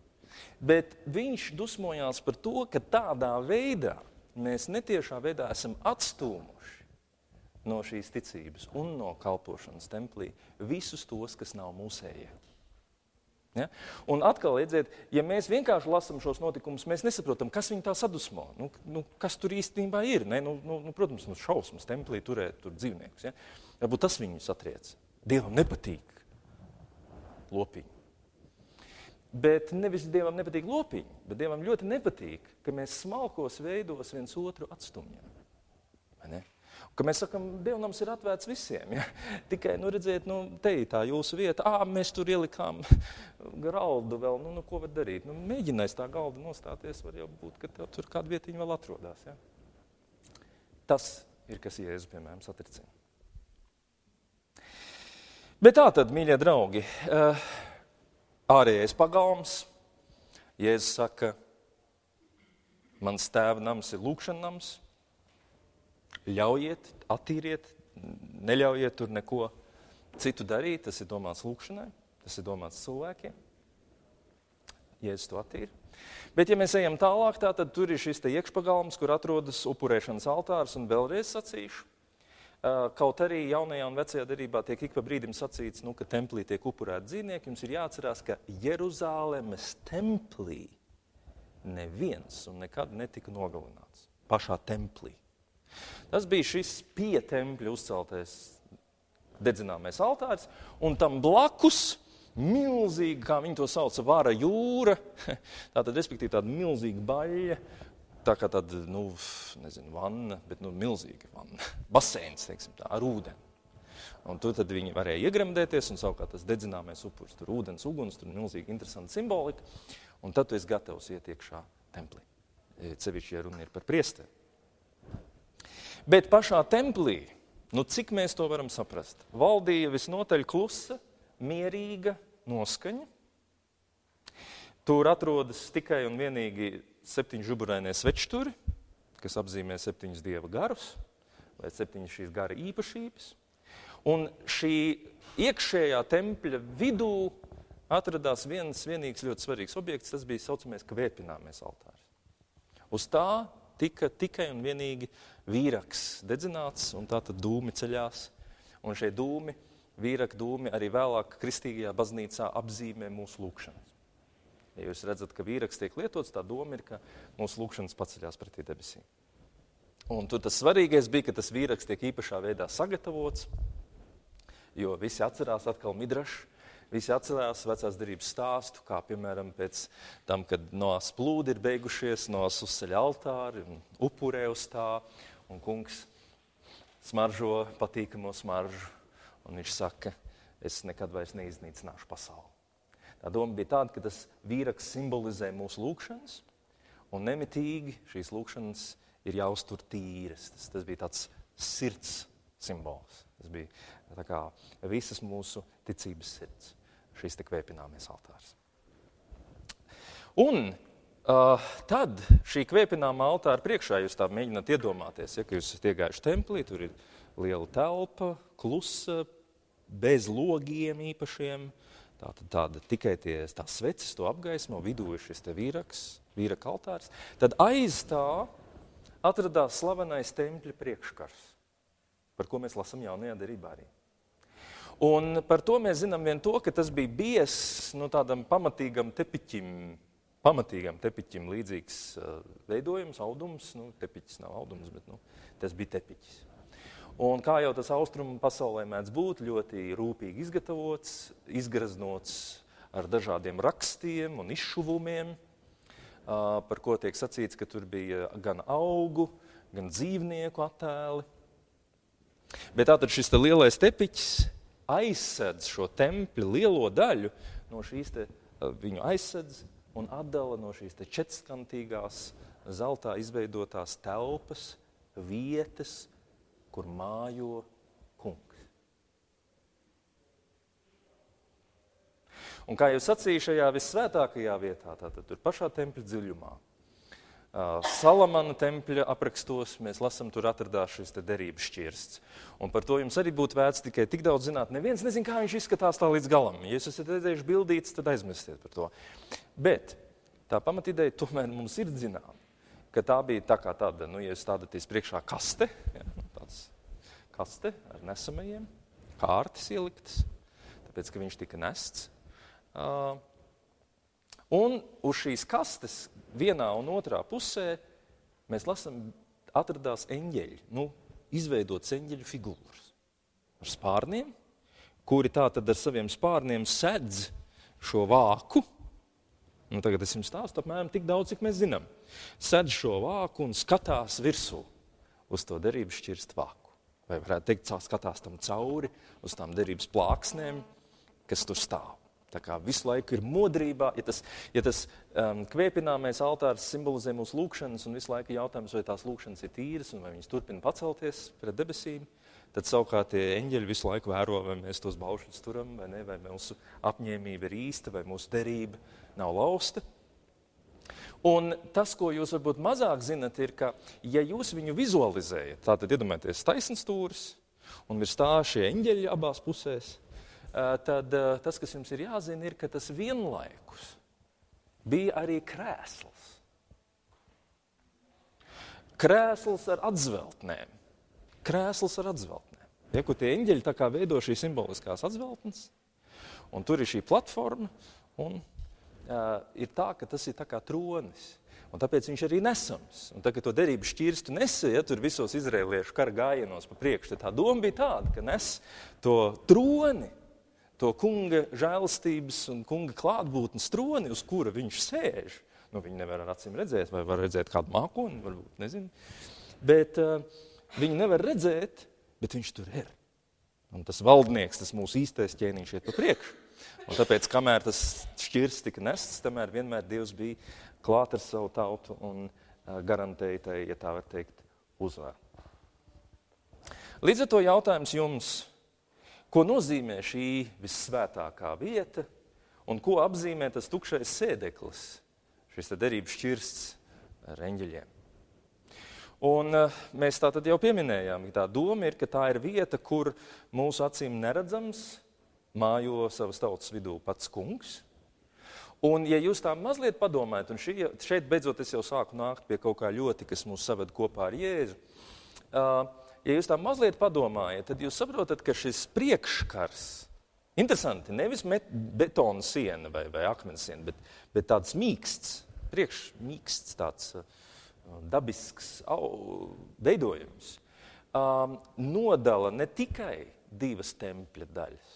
Bet viņš dusmojās par to, ka tādā veidā mēs netiešā veidā esam atstūmuši no šīs ticības un no kalpošanas templī visus tos, kas nav mūsējie. Ja? Un atkal, redziet, ja mēs vienkārši lasam šos notikumus, mēs nesaprotam, kas viņu tā sadusmo, kas tur īstenībā ir. Ne? Protams, šausmas templī turēt tur dzīvniekus. Ja? Varbūt tas viņus atriec. Dievam nepatīk lopiņi. Bet nevis Dievam nepatīk lopiņi, bet Dievam ļoti nepatīk, ka mēs smalkos veidos viens otru atstumjam. Vai ne? Ka mēs sakam, Dievnams ir atvērts visiem. Ja? Tikai, redziet, te ir tā jūsu vieta. Mēs tur ielikām galdu vēl. Ko var darīt? Mēģinājis tā galda nostāties, var jau būt, ka tev tur kāda vietiņa vēl atrodās. Ja? Tas ir, kas Jēzu, piemēram, satricina. Bet tā tad, mīļie draugi, ārējais pagalms. Jēzus saka, mans tēva nams ir lūgšana nams. Ļaujiet, attīriet, neļaujiet tur neko citu darīt. Tas ir domāts lūgšanai, tas ir domāts cilvēkiem. Jēzus to attīra. Bet ja mēs ejam tālāk, tad tur ir šis te iekšpagalms, kur atrodas upurēšanas altārs, un vēlreiz sacīšu. Kaut arī jaunajā un vecajā derībā tiek ik pa brīdim sacīts, ka templī tiek upurēti dzīvnieki, jums ir jāatcerās, ka Jeruzālemes templī neviens un nekad netika nogalināts. Pašā templī. Tas bija šis pie tempļa uzceltais dedzināmais altārs, un tam blakus milzīga, kā viņi to sauca, vara jūra, tātad, respektīvi, tāda milzīga baļļa, tā kā tāda, vanna, bet milzīga vanna, baseins, teiksim tā, ar ūdeni. Un tur tad viņi varēja iegremdēties, un savukārt tas dedzināmais upurs, tur ūdens, uguns, tur milzīgi interesanta simbolika, un tad tu esi gatavs iet iekšā templī. Sevišķi, ja runa ir par priesteri. Bet pašā templī, cik mēs to varam saprast? Valdīja visnotaļ klusa, mierīga noskaņa. Tur atrodas tikai un vienīgi 7 žuburainie svečturi, kas apzīmē 7 dieva garus, vai 7 šīs gara īpašības. Un šī iekšējā tempļa vidū atradās viens vienīgs ļoti svarīgs objekts, tas bija saucamais kvēpināmies altārs. Uz tā tika tikai un vienīgi vīraks dedzināts, un tātad dūmi ceļās. Un šie dūmi, vīraka dūmi, arī vēlāk kristīgajā baznīcā apzīmē mūsu lūgšanas. Ja jūs redzat, ka vīraks tiek lietots, tā doma ir, ka mūsu lūgšanas paceļās pretī debesīm. Un tur tas svarīgais bija, ka tas vīraks tiek īpašā veidā sagatavots, jo visi atcerās atkal midrašu, visi atcerās vecās derības stāstu, kā piemēram pēc tam, kad Noās plūdi ir beigušies, Noās uzceļ altāri un upurē uz tā, un kungs smaržo patīkamo smaržu, un viņš saka, es nekad vairs neiznīcināšu pasauli. Tā doma bija tāda, ka tas vīraks simbolizē mūsu lūgšanas, un nemitīgi šīs lūgšanas ir jāuztur tīras. Tas bija tāds sirds simbols. Tas bija tā kā visas mūsu ticības sirds. Šis te kvēpināmies altārs. Un tad šī kvēpināmā altāra priekšā jūs tā mēģināt iedomāties, ja, ka jūs esat iegājuši templī, tur ir liela telpa, klusa, bez logiem īpašiem, tāda tikai tās sveces to apgaismo, vidū ir šis te vīraka altārs. Tad aiz tā atradās slavenais tempļa priekškars, par ko mēs lasam jaunajā derībā arī. Un par to mēs zinām vien to, ka tas bija biezs, tādam pamatīgam tepiķim līdzīgs veidojums, audums. Tepiķis nav audums, bet tas bija tepiķis. Un kā jau tas austrumu pasaulē mēdz būt, ļoti rūpīgi izgatavots, izgraznots ar dažādiem rakstiem un izšuvumiem, par ko tiek sacīts, ka tur bija gan augu, gan dzīvnieku attēli. Bet tātad šis lielais tepiķis aizsedz šo templi lielo daļu no šīs viņu aizsedz un atdala no šīs četrskantīgās zeltā izveidotās telpas, vietas, kur mājo kungs. Un kā jau sacīju, šajā vissvētākajā vietā, tātad tur pašā tempļa dziļumā, Salamana tempļa aprakstos mēs lasam, tur atradās šis derības šķirsts. Un par to jums arī būtu vērts tikai tik daudz zināt. Neviens nezin, kā viņš izskatās tā līdz galam. Ja jūs esat redzējuši bildītes, tad aizmirstiet par to. Bet tā pamatideja tomēr mums ir zināma, ka tā bija tā kā tāda, ja jūs stādāties priekšā kaste, tāds kaste ar nesamajiem, kārtas ieliktas, tāpēc, ka viņš tika nests. Un uz šīs kastes vienā un otrā pusē mēs lasām, atradās eņģeļi, izveidots eņģeļu figūras ar spārniem, kuri tātad ar saviem spārniem sedz šo vāku. Tagad es jums stāstu apmēram tik daudz, cik mēs zinām. Sedz šo vāku un skatās virsū uz to derības šķirstu vāku. Vai varētu teikt, skatās tam cauri uz tām derības plāksnēm, kas tur stāv. Tā kā visu laiku ir modrībā, ja tas kvēpināmais altārs simbolizē mūsu lūkšanas, un visu laiku jautājums, vai tās lūkšanas ir tīras, un vai viņas turpina pacelties pret debesīm, tad savukārt tie eņģeļi visu laiku vēro, vai mēs tos baušļus turam, vai ne, vai mūsu apņēmība ir īsta, vai mūsu derība nav lausta. Un tas, ko jūs varbūt mazāk zinat, ir, ka, ja jūs viņu vizualizējat, tātad iedomājieties taisns stūris, un virs tā šie eņģeļi abās pusēs, tad tas, kas jums ir jāzina, ir, ka tas vienlaikus bija arī krēsls. Krēsls ar atzveltnēm. Krēsls ar atzveltnēm. Ja, kur tie eņģeļi tā kā veido šīs simboliskās atzveltnes, un tur ir šī platforma, un ir tā, ka tas ir tā kā tronis. Un tāpēc viņš arī nesams. Un tā, ka to derību šķirstu nesēja, tur visos izraēliešu kara gājienos pa priekšu, tā doma bija tāda, ka nes to troni, to kunga žēlastības un kunga klātbūtnes troni, uz kura viņš sēž. Viņi nevar ar acīm redzēt, vai var redzēt kādu mākoni, varbūt, nezinu. Bet viņi nevar redzēt, bet viņš tur ir. Un tas valdnieks, tas mūsu īstais ķēniņš iet pa priekšu. Un tāpēc, kamēr tas šķirsts tika nests, tamēr vienmēr Dievs bija klāt ar savu tautu un garantēja tai, ja tā var teikt, uzvaru. Līdz ar to jautājums jums, ko nozīmē šī vissvētākā vieta un ko apzīmē tas tukšais sēdeklis, šis derības šķirsts ar eņģeļiem. Un mēs tātad jau pieminējām, ka tā doma ir, ka tā ir vieta, kur mūsu acīm neredzams mājo savas tautas vidū pats kungs. Un ja jūs tā mazliet padomājat, un šeit beidzot es jau sāku nākt pie kaut kā ļoti, kas mūs saved kopā ar Jēzu, ja jūs tā mazliet padomājat, tad jūs saprotat, ka šis priekškars, interesanti, nevis betona siena vai akmens siena, bet tāds mīksts, priekšmīksts, tāds dabisks veidojums, nodala ne tikai divas tempļa daļas,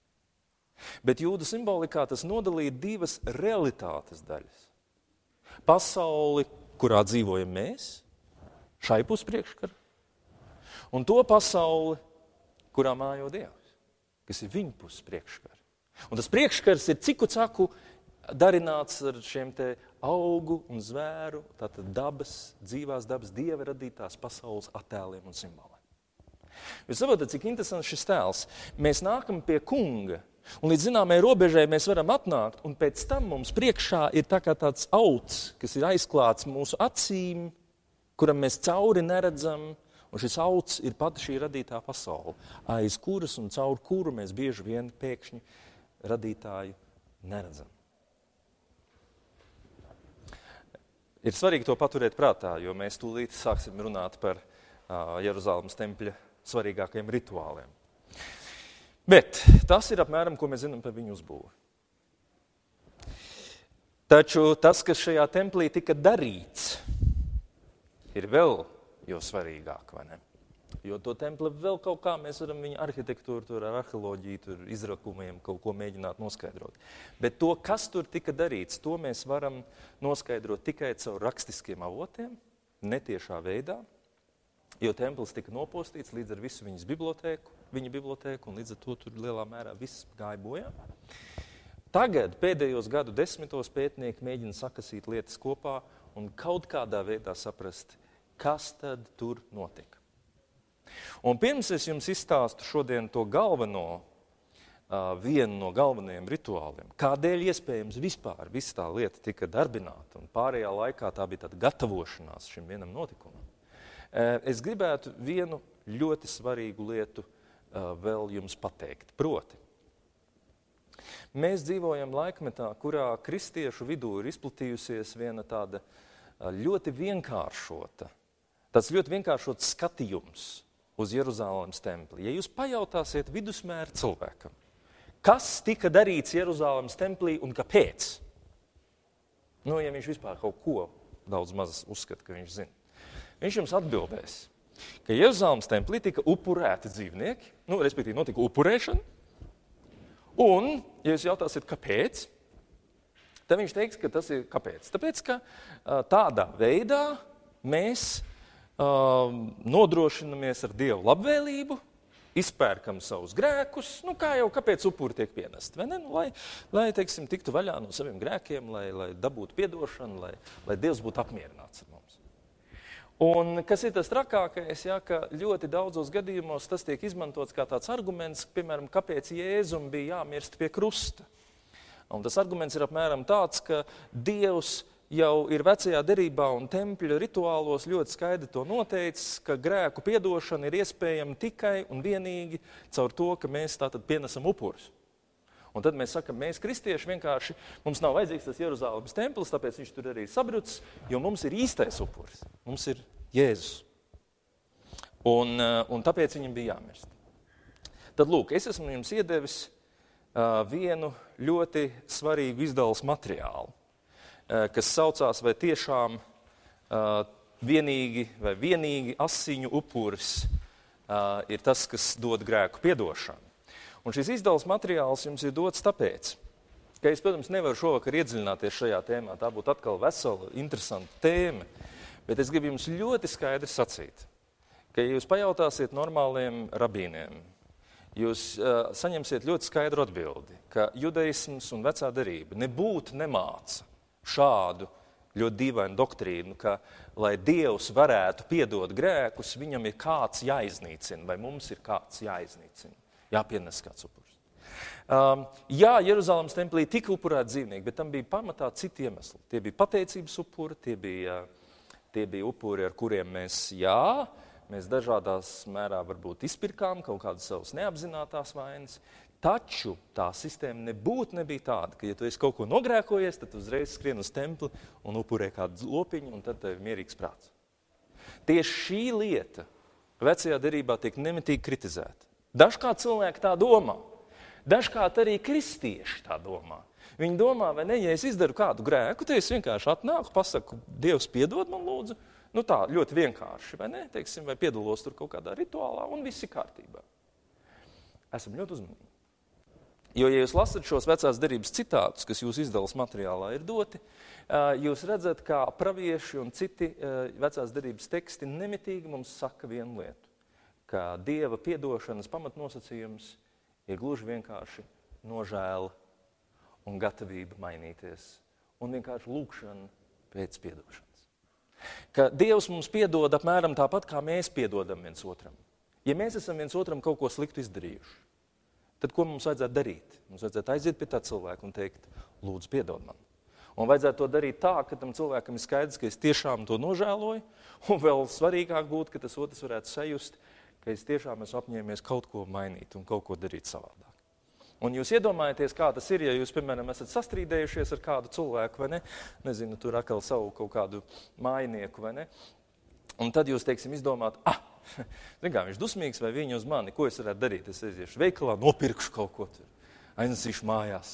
bet jūdu simbolikā tas nodalīja divas realitātes daļas. Pasauli, kurā dzīvojam mēs, šai pus priekškara, un to pasauli, kurā mājo Dievs, kas ir viņa puses priekškars. Un tas priekškars ir ciku caku darināts ar šiem te augu un zvēru, tātad dzīvās dabas, Dieva radītās pasaules attēliem un simboliem. Jūs saprotat, cik interesants šis tēls. Mēs nākam pie kunga, un līdz zināmai robežai mēs varam atnākt, un pēc tam mums priekšā ir tā kā tāds auts, kas ir aizklāts mūsu acīm, kuram mēs cauri neredzam. Un šis auts ir pati šī radītā pasaule, aiz kuras un caur kuru mēs bieži vien pēkšņi radītāju neredzam. Ir svarīgi to paturēt prātā, jo mēs tūlīt sāksim runāt par Jeruzalemes tempļa svarīgākajiem rituāliem. Bet tas ir apmēram, ko mēs zinām par viņu uzbūvi. Taču tas, kas šajā templī tika darīts, ir vēl jo svarīgāk, vai ne? Jo to templi vēl kaut kā mēs varam viņu arhitektūru, tur ar arheoloģiju, tur izrakumiem kaut ko mēģināt noskaidrot. Bet to, kas tur tika darīts, to mēs varam noskaidrot tikai caur rakstiskiem avotiem, netiešā veidā, jo templis tika nopostīts līdz ar visu viņa bibliotēku, un līdz ar to tur lielā mērā viss gāja bojā. Tagad, pēdējos gadu desmitos, pētnieki mēģina sakasīt lietas kopā un kaut kādā veidā saprast, kas tad tur notika. Un pirms es jums izstāstu šodien to vienu no galvenajiem rituāliem, kādēļ iespējams vispār viss tā lieta tika darbināta, un pārējā laikā tā bija tāda gatavošanās šim vienam notikumam, es gribētu vienu ļoti svarīgu lietu vēl jums pateikt. Proti, Mēs dzīvojam laikmetā, kurā kristiešu vidū ir izplatījusies viena tāda ļoti vienkāršots skatījums uz Jeruzālēmas templi. Ja jūs pajautāsiet vidusmēra cilvēkam, kas tika darīts Jeruzālēmas templī un kāpēc? Ja viņš vispār kaut ko daudz maz uzskata, ka viņš zina. Viņš jums atbildēs, ka Jeruzālēmas templī tika upurēti dzīvnieki, respektīvi notika upurēšana, un, ja jūs jautāsiet, kāpēc, tad viņš teiks, ka tas ir kāpēc. Tāpēc, ka tādā veidā mēs nodrošinamies ar Dievu labvēlību, izpērkam savus grēkus, kāpēc upuri tiek pienesti, vai ne? Lai teiksim, tiktu vaļā no saviem grēkiem, lai dabūtu piedošanu, lai Dievs būtu apmierināts ar mums. Un kas ir tas trakākais, ka ļoti daudzos gadījumos tas tiek izmantots kā tāds arguments, piemēram, kāpēc Jēzum bija jāmirst pie krusta. Un tas arguments ir apmēram tāds, ka Dievs jau ir vecajā derībā un tempļa rituālos ļoti skaidri to noteicis, ka grēku piedošana ir iespējama tikai un vienīgi caur to, ka mēs tātad pienesam upurus. Un tad mēs sakam, mēs kristieši vienkārši, mums nav vajadzīgs tas Jeruzālēmas templis, tāpēc viņš tur arī sabrucis, jo mums ir īstais upuris, mums ir Jēzus. Un tāpēc viņam bija jāmirst. Tad lūk, es esmu jums iedevis vienu ļoti svarīgu izdales materiālu, kas saucās vai tiešām vienīgi asiņu upuris ir tas, kas dod grēku piedošanu. Un šis izdales materiāls jums ir dots tāpēc, ka es, protams, nevaru šovakar iedziļināties šajā tēmā. Tā būtu atkal vesela, interesanta tēma. Bet es gribu jums ļoti skaidri sacīt, ka ja jūs pajautāsiet normāliem rabīniem, jūs saņemsiet ļoti skaidru atbildi, ka judaisms un vecā derība nemāca šādu ļoti dīvainu doktrīnu, ka, lai Dievs varētu piedot grēkus, viņam ir kāds jāiznīcina, vai mums ir kāds jāiznīcina. Jāpienes kāds upuris. Jeruzālēmas templī tika upurēti dzīvnieki, bet tam bija pamatā citi iemesli. Tie bija pateicības upuri, tie bija upuri, ar kuriem mēs dažādās mērā varbūt izpirkām kaut kādas savas neapzinātās vainas, taču tā sistēma nebija tāda, ka ja tu esi kaut ko nogrēkojies, tad tu uzreiz skrien uz templi un upurē kādu lopiņu, un tad tev ir mierīgs prāts. Tieši šī lieta vecajā derībā tiek nemitīgi kritizēta. Dažkārt cilvēki tā domā, dažkārt arī kristieši tā domā. Viņi domā, vai ne, ja es izdaru kādu grēku, tad es vienkārši atnāku, pasaku, Dievs piedod man lūdzu, tā ļoti vienkārši, vai ne, teiksim, vai piedalos tur kaut kādā rituālā un viss ir kārtībā. Esam ļoti uzmanīgi. Jo, ja jūs lasat šos vecās derības citātus, kas jūsu izdales materiālā ir doti, jūs redzat, kā pravieši un citi vecās derības teksti nemitīgi mums saka vienu lietu, ka Dieva piedošanas pamatnosacījums ir gluži vienkārši nožēla un gatavība mainīties un vienkārši lūgšana pēc piedošanas. Ka Dievs mums piedod apmēram tāpat, kā mēs piedodam viens otram. Ja mēs esam viens otram kaut ko sliktu izdarījuši, tad ko mums vajadzētu darīt? Mums vajadzētu aiziet pie tā cilvēka un teikt, lūdzu, piedod man. Un vajadzētu to darīt tā, ka tam cilvēkam ir skaidrs, ka es tiešām to nožēloju, un vēl svarīgāk būtu, ka tas otrs varētu sajust, ka es tiešām esmu apņēmies kaut ko mainīt un kaut ko darīt savādāk. Un jūs iedomājaties, kā tas ir, ja jūs, piemēram, esat sastrīdējušies ar kādu cilvēku, vai ne? Nezinu, tur atkal savu kaut kādu mājinieku, vai ne? Un tad jūs, teiksim, izdomāt, viņš dusmīgs vai viņa uz mani, ko es varētu darīt? Es aiziešu veikalā, nopirkšu kaut ko tur, aiznesīšu mājās.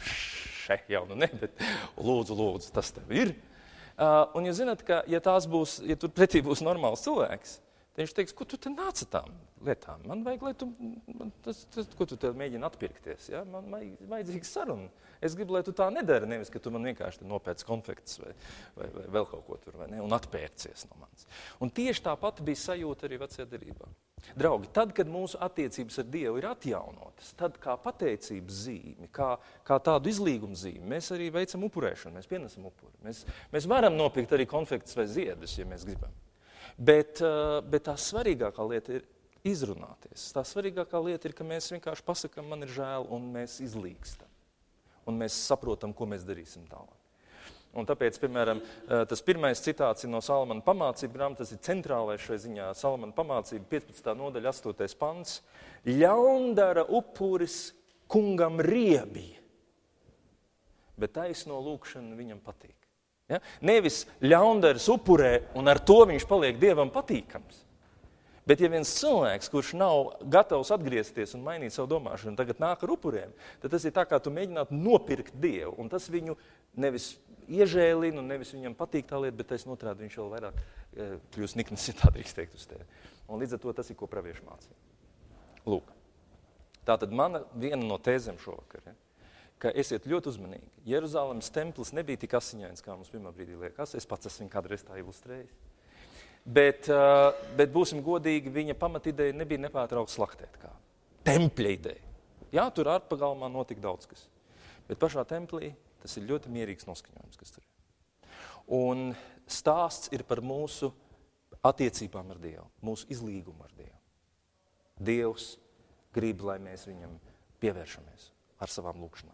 Bet lūdzu, tas tev ir. Un jūs zināt, ka ja tur pretī būs normāls cilvēks, tad viņš teiks, ko tu te nāci tām lietām? Man vajag, lai tu, ko tu te mēģini atpirkties, ja? Man vajadzīga saruna. Es gribu, lai tu tā nedari, nevis, ka tu man vienkārši nopēc konfektus vai vēl kaut ko tur, vai ne, un atpērcies no manis. Un tieši tāpat bija sajūta arī vecajā derībā. Draugi, tad, kad mūsu attiecības ar Dievu ir atjaunotas, tad kā pateicības zīmi, kā tādu izlīgumu zīmi, mēs arī veicam upurēšanu, mēs pienesam upuri. Mēs varam nopirkt arī konfektus vai ziedus, ja mēs gribam. Bet tā svarīgākā lieta ir izrunāties. Tā svarīgākā lieta ir, ka mēs vienkārši pasakam, man ir žēl, un mēs izlīgstam. Un mēs saprotam, ko mēs darīsim tālāk. Un tāpēc, piemēram, tas pirmais citāts ir no Salamana pamācību grāmatas, tas ir centrālais šai ziņā, Salamana pamācība, 15. nodaļa, 8. pants. Ļaundara upuris kungam riebja, bet taisno lūkšana viņam patīk. Ja? Nevis ļaundaris upurē un ar to viņš paliek Dievam patīkams. Bet ja viens cilvēks, kurš nav gatavs atgriezties un mainīt savu domāšanu, tagad nāk ar upuriem, tad tas ir tā, kā tu mēģinātu nopirkt Dievu. Un tas viņu nevis iežēlina un nevis viņam patīk tā lieta, bet taisn otrādi viņš vēl vairāk kļūst niknis, ja tā drīkst teikt uz tevi. Un līdz ar to tas ir, ko pravieši mācīja. Lūk, tātad mana viena no tēzēm šovakar, ja, ka esiet ļoti uzmanīgi. Jeruzalemes templis nebija tik asiņains, kā mums pirmā brīdī liekas. Es pats esmu kādreiz tā ilustrējis. Bet būsim godīgi, viņa pamatideja nebija nepārtraukt slaktēt kā tempļa ideja. Jā, tur ārpagalmā notika daudz kas. Bet pašā templī tas ir ļoti mierīgs noskaņojums, kas tur ir. Un stāsts ir par mūsu attiecībām ar Dievu, mūsu izlīgumu ar Dievu. Dievs grib, lai mēs viņam pievēršamies ar savām lūkšanām.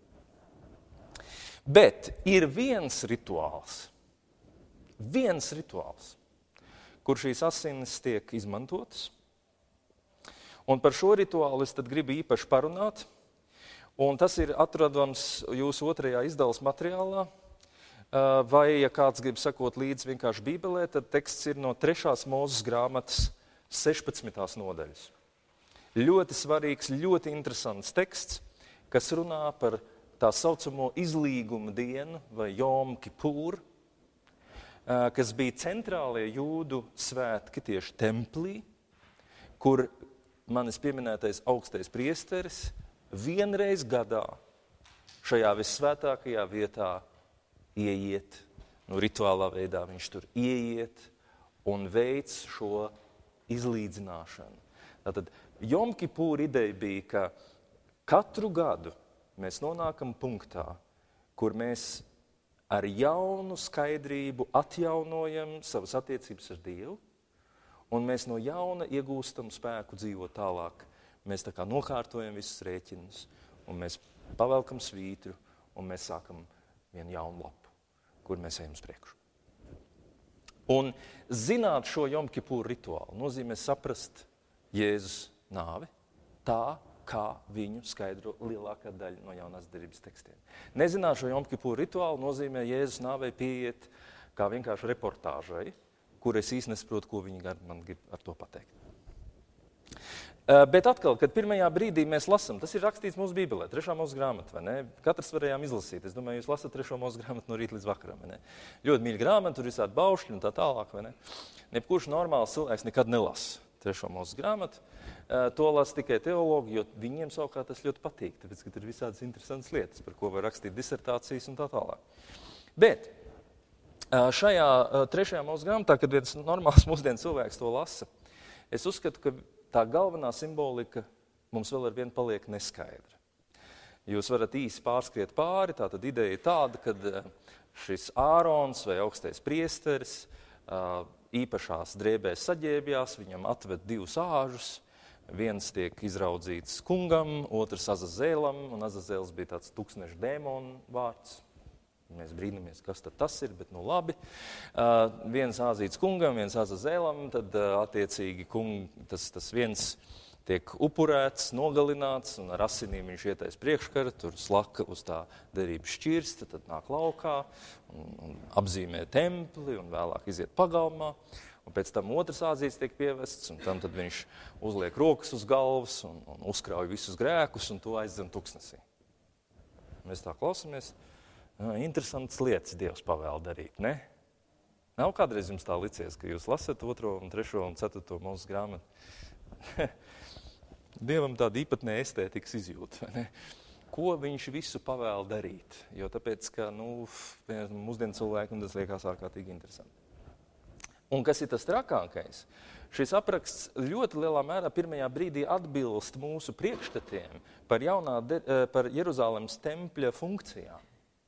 Bet ir viens rituāls, kur šīs asinis tiek izmantotas. Un par šo rituālu es tad gribu īpaši parunāt. Un tas ir atrodams jūsu 2. izdalas materiālā. Vai, ja kāds grib sakot līdzi vienkārši Bībelē, tad teksts ir no 3. Mūzes grāmatas 16. nodaļas. Ļoti svarīgs, ļoti interesants teksts, kas runā par tā saucamo izlīguma dienu vai Jom Kipur, kas bija centrālie jūdu svētki tieši templī, kur manis pieminētais augstais priesteris vienreiz gadā šajā vissvētākajā vietā ieiet, rituālā veidā viņš tur ieiet un veic šo izlīdzināšanu. Tātad Jom Kipur ideja bija, ka katru gadu mēs nonākam punktā, kur mēs ar jaunu skaidrību atjaunojam savas attiecības ar Dievu, un mēs no jauna iegūstam spēku dzīvot tālāk. Mēs tā kā nokārtojam visus rēķinus, un mēs pavelkam svītru, un mēs sākam vienu jaunu lapu, kur mēs ejam uz priekšu. Un zināt šo Jom Kipur rituālu nozīmē saprast Jēzus nāvi tā, kā viņu skaidro lielākā daļa no jaunās derības tekstiem. Nezināt šo Jom Kipur rituālu nozīmē Jēzus nāvei pieiet kā vienkārši reportāžai, kur es īsti nesaprotu, ko viņi man grib ar to pateikt. Bet atkal, kad pirmajā brīdī mēs lasam, tas ir rakstīts mūsu Bībelē, 3. Mūzes grāmata, vai ne? Katrs varējām izlasīt. Es domāju, jūs lasat 3. Mūzes grāmatu no rīta līdz vakaram, vai ne? Ļoti mīļa grāmata, tur visādi baušļi un tā tālāk, vai ne? Nebkurš normāls cilvēks nekad nelasa 3. Mūzes grāmatu. To lasa tikai teologi, jo viņiem savukārt tas ļoti patīk, tāpēc, ka tur ir visādas interesantas lietas, par ko var rakstīt disertācijas un tā tālāk. Bet šajā 3. Mūzes grāmatā, kad viens normāls mūsdienu cilvēks to lasa, es uzskatu, ka tā galvenā simbolika mums vēl ar vienu paliek neskaidra. Jūs varat īsi pārskriet pāri, tātad ideja ir tāda, ka šis Ārons vai augstais priesteris īpašās drēbēs saģēbjās, viņam atved 2 āžus, viens tiek izraudzīts kungam, otrs Azazēlam, un Azazēls bija tāds tūkstneša dēmonu vārds. Mēs brīnamies, kas tad tas ir, bet nu labi. Viens āzīts kungam, viens Azazēlam, tad attiecīgi tas viens tiek upurēts, nogalināts, un ar asinīm viņš ietais priekškara, tur slaka uz tā derības šķirsta, tad nāk laukā un apzīmē templi un vēlāk iziet pagalmā. Un pēc tam otrs āzīts tiek pievests, un tam tad viņš uzliek rokas uz galvas un uzkrauj visus grēkus, un to aizdzen tuksnesī. Mēs tā klausamies. Interesantas lietas Dievs pavēl darīt, ne? Nav kādreiz jums tā licies, ka jūs lasat 2. un 3. un 4. Mūzes grāmatu. Dievam tāda īpatnē estētikas izjūta, ne? Ko viņš visu pavēl darīt? Jo tāpēc, ka mūsdienu cilvēkiem tas liekas ārkārtīgi interesanti. Un kas ir tas trakākais? Šis apraksts ļoti lielā mērā pirmajā brīdī atbilst mūsu priekšstatiem par Jeruzalemes tempļa funkcijām.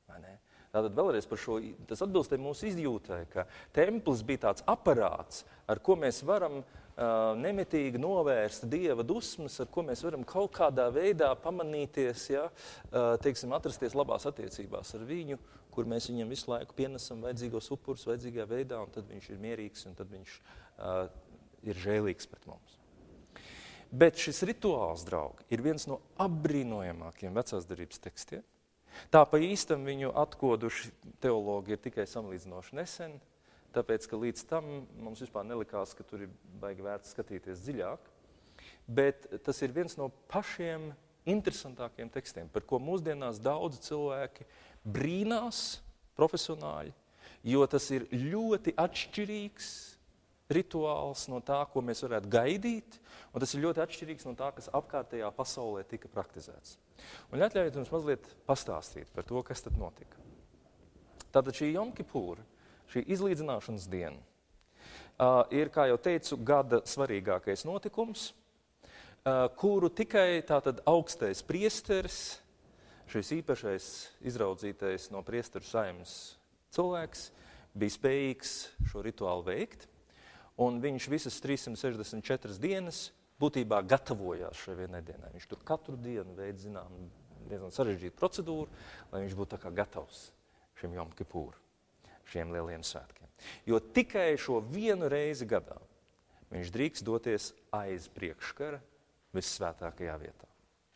Tātad vēlreiz par šo, tas atbilstē mūsu izjūtai, ka templis bija tāds aparāts, ar ko mēs varam nemitīgi novērst Dieva dusmas, ar ko mēs varam kaut kādā veidā pamanīties, teiksim, atrasties labās attiecībās ar viņu, kur mēs viņam visu laiku pienesam vajadzīgos upurus vajadzīgā veidā, un tad viņš ir mierīgs, un tad viņš ir žēlīgs pret mums. Bet šis rituāls, draugi, ir viens no apbrīnojamākiem vecās derības tekstiem. Tā pa īstam viņu atkoduši teologi ir tikai samlīdzinoši nesen, tāpēc, ka līdz tam mums vispār nelikās, ka tur ir baigi vērts skatīties dziļāk. Bet tas ir viens no pašiem interesantākiem tekstiem, par ko mūsdienās daudzi cilvēki brīnās, profesionāļi, jo tas ir ļoti atšķirīgs rituāls no tā, ko mēs varētu gaidīt, un tas ir ļoti atšķirīgs no tā, kas apkārtējā pasaulē tika praktizēts. Un atļaujiet jums mazliet pastāstīt par to, kas tad notika. Tātad šī Jom Kipūra, šī izlīdzināšanas diena, ir, kā jau teicu, gada svarīgākais notikums, kuru tikai tātad augstais priesteris, šis īpašais izraudzītais no priesteru saimnes cilvēks, bija spējīgs šo rituālu veikt, un viņš visas 364 dienas būtībā gatavojās šai vienai dienai. Viņš tur katru dienu veid, diezgan sarežģītu procedūru, lai viņš būtu tā kā gatavs šim Jom Kipūru, šiem lieliem svētkiem. Jo tikai šo vienu reizi gadā viņš drīkst doties aiz priekškara vissvētākajā vietā.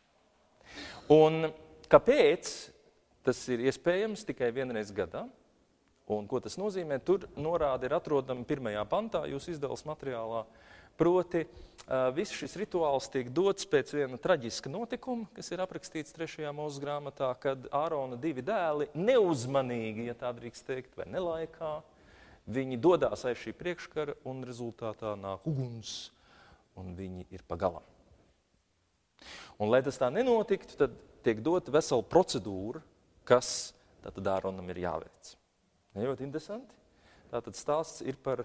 Un kāpēc tas ir iespējams tikai vienreiz gadā? Un ko tas nozīmē? Tur norāde ir atrodama 1. pantā jūsu izdeles materiālā. Proti, viss šis rituāls tiek dots pēc viena traģiska notikuma, kas ir aprakstīts 3. Mūzes grāmatā, kad Ārona 2 dēli neuzmanīgi, ja tā drīkst teikt, vai nelaikā, viņi dodās aiz šī priekškara un rezultātā nāk uguns, un viņi ir pa galam. Un, lai tas tā nenotiktu, tad tiek dota vesela procedūra, kas tātad Āronam ir jāveic. Ļoti interesanti. Tātad stāsts ir par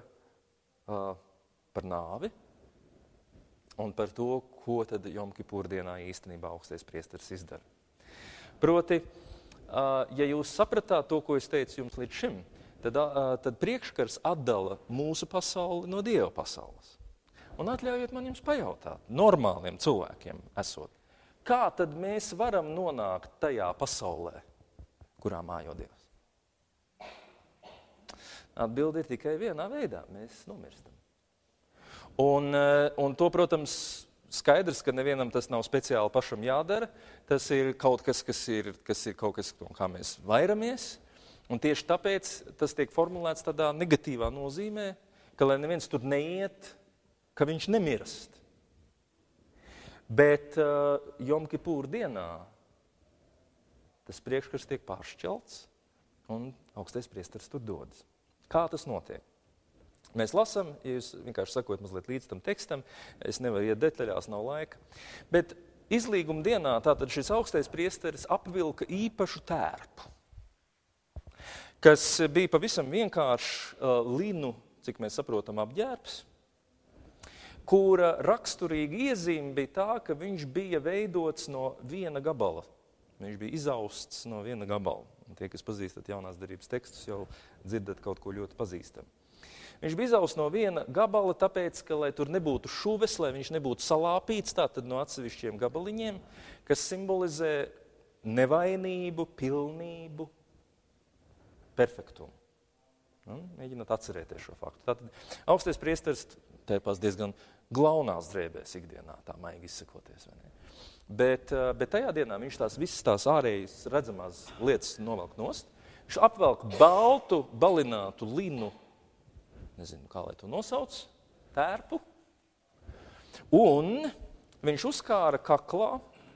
nāvi un par to, ko tad Jom Kipūra dienā īstenībā augstais priesteris izdara. Proti, ja jūs sapratāt to, ko es teicu jums līdz šim, tad priekškars atdala mūsu pasauli no Dieva pasaules. Un atļaujiet man jums pajautāt, normāliem cilvēkiem esot, kā tad mēs varam nonākt tajā pasaulē, kurā mājo Dievs? Atbilde ir tikai vienā veidā. Mēs nomirstam. Un to, protams, skaidrs, ka nevienam tas nav speciāli pašam jādara. Tas ir kaut kas, kas ir kaut kas, kā mēs vairamies. Un tieši tāpēc tas tiek formulēts tādā negatīvā nozīmē, ka lai neviens tur neiet, ka viņš nemirst. Bet Jom Kipūra dienā tas priekškars tiek pāršķelts un augstais priesteris tur dodas. Kā tas notiek? Mēs lasām, ja jūs vienkārši sakot mazliet līdz tam tekstam, es nevaru iet detaļās, nav laika, bet izlīguma dienā tātad šis augstais priesteris apvilka īpašu tērpu, kas bija pavisam vienkārši linu, cik mēs saprotam, apģērbs, kura raksturīga iezīme bija tā, ka viņš bija veidots no viena gabala. Viņš bija izausts no viena gabala. Un tie, kas pazīstat jaunās derības tekstus, jau dzirdat kaut ko ļoti pazīstam. Viņš bija izausts no viena gabala, tāpēc, ka, lai tur nebūtu šuves, lai viņš nebūtu salāpīts, tātad no atsevišķiem gabaliņiem, kas simbolizē nevainību, pilnību, perfektumu. Mēģināt atcerēties šo faktu. Tātad augstais priesteris tērpās diezgan glaunās drēbēs ikdienā, tā maigi izsakoties, vai ne? Bet tajā dienā viņš visas tās ārējas redzamās lietas novelk nost. Viņš apvelk baltu, balinātu linu, nezinu, kā lai to nosauc, tērpu. Un viņš uzkāra kaklā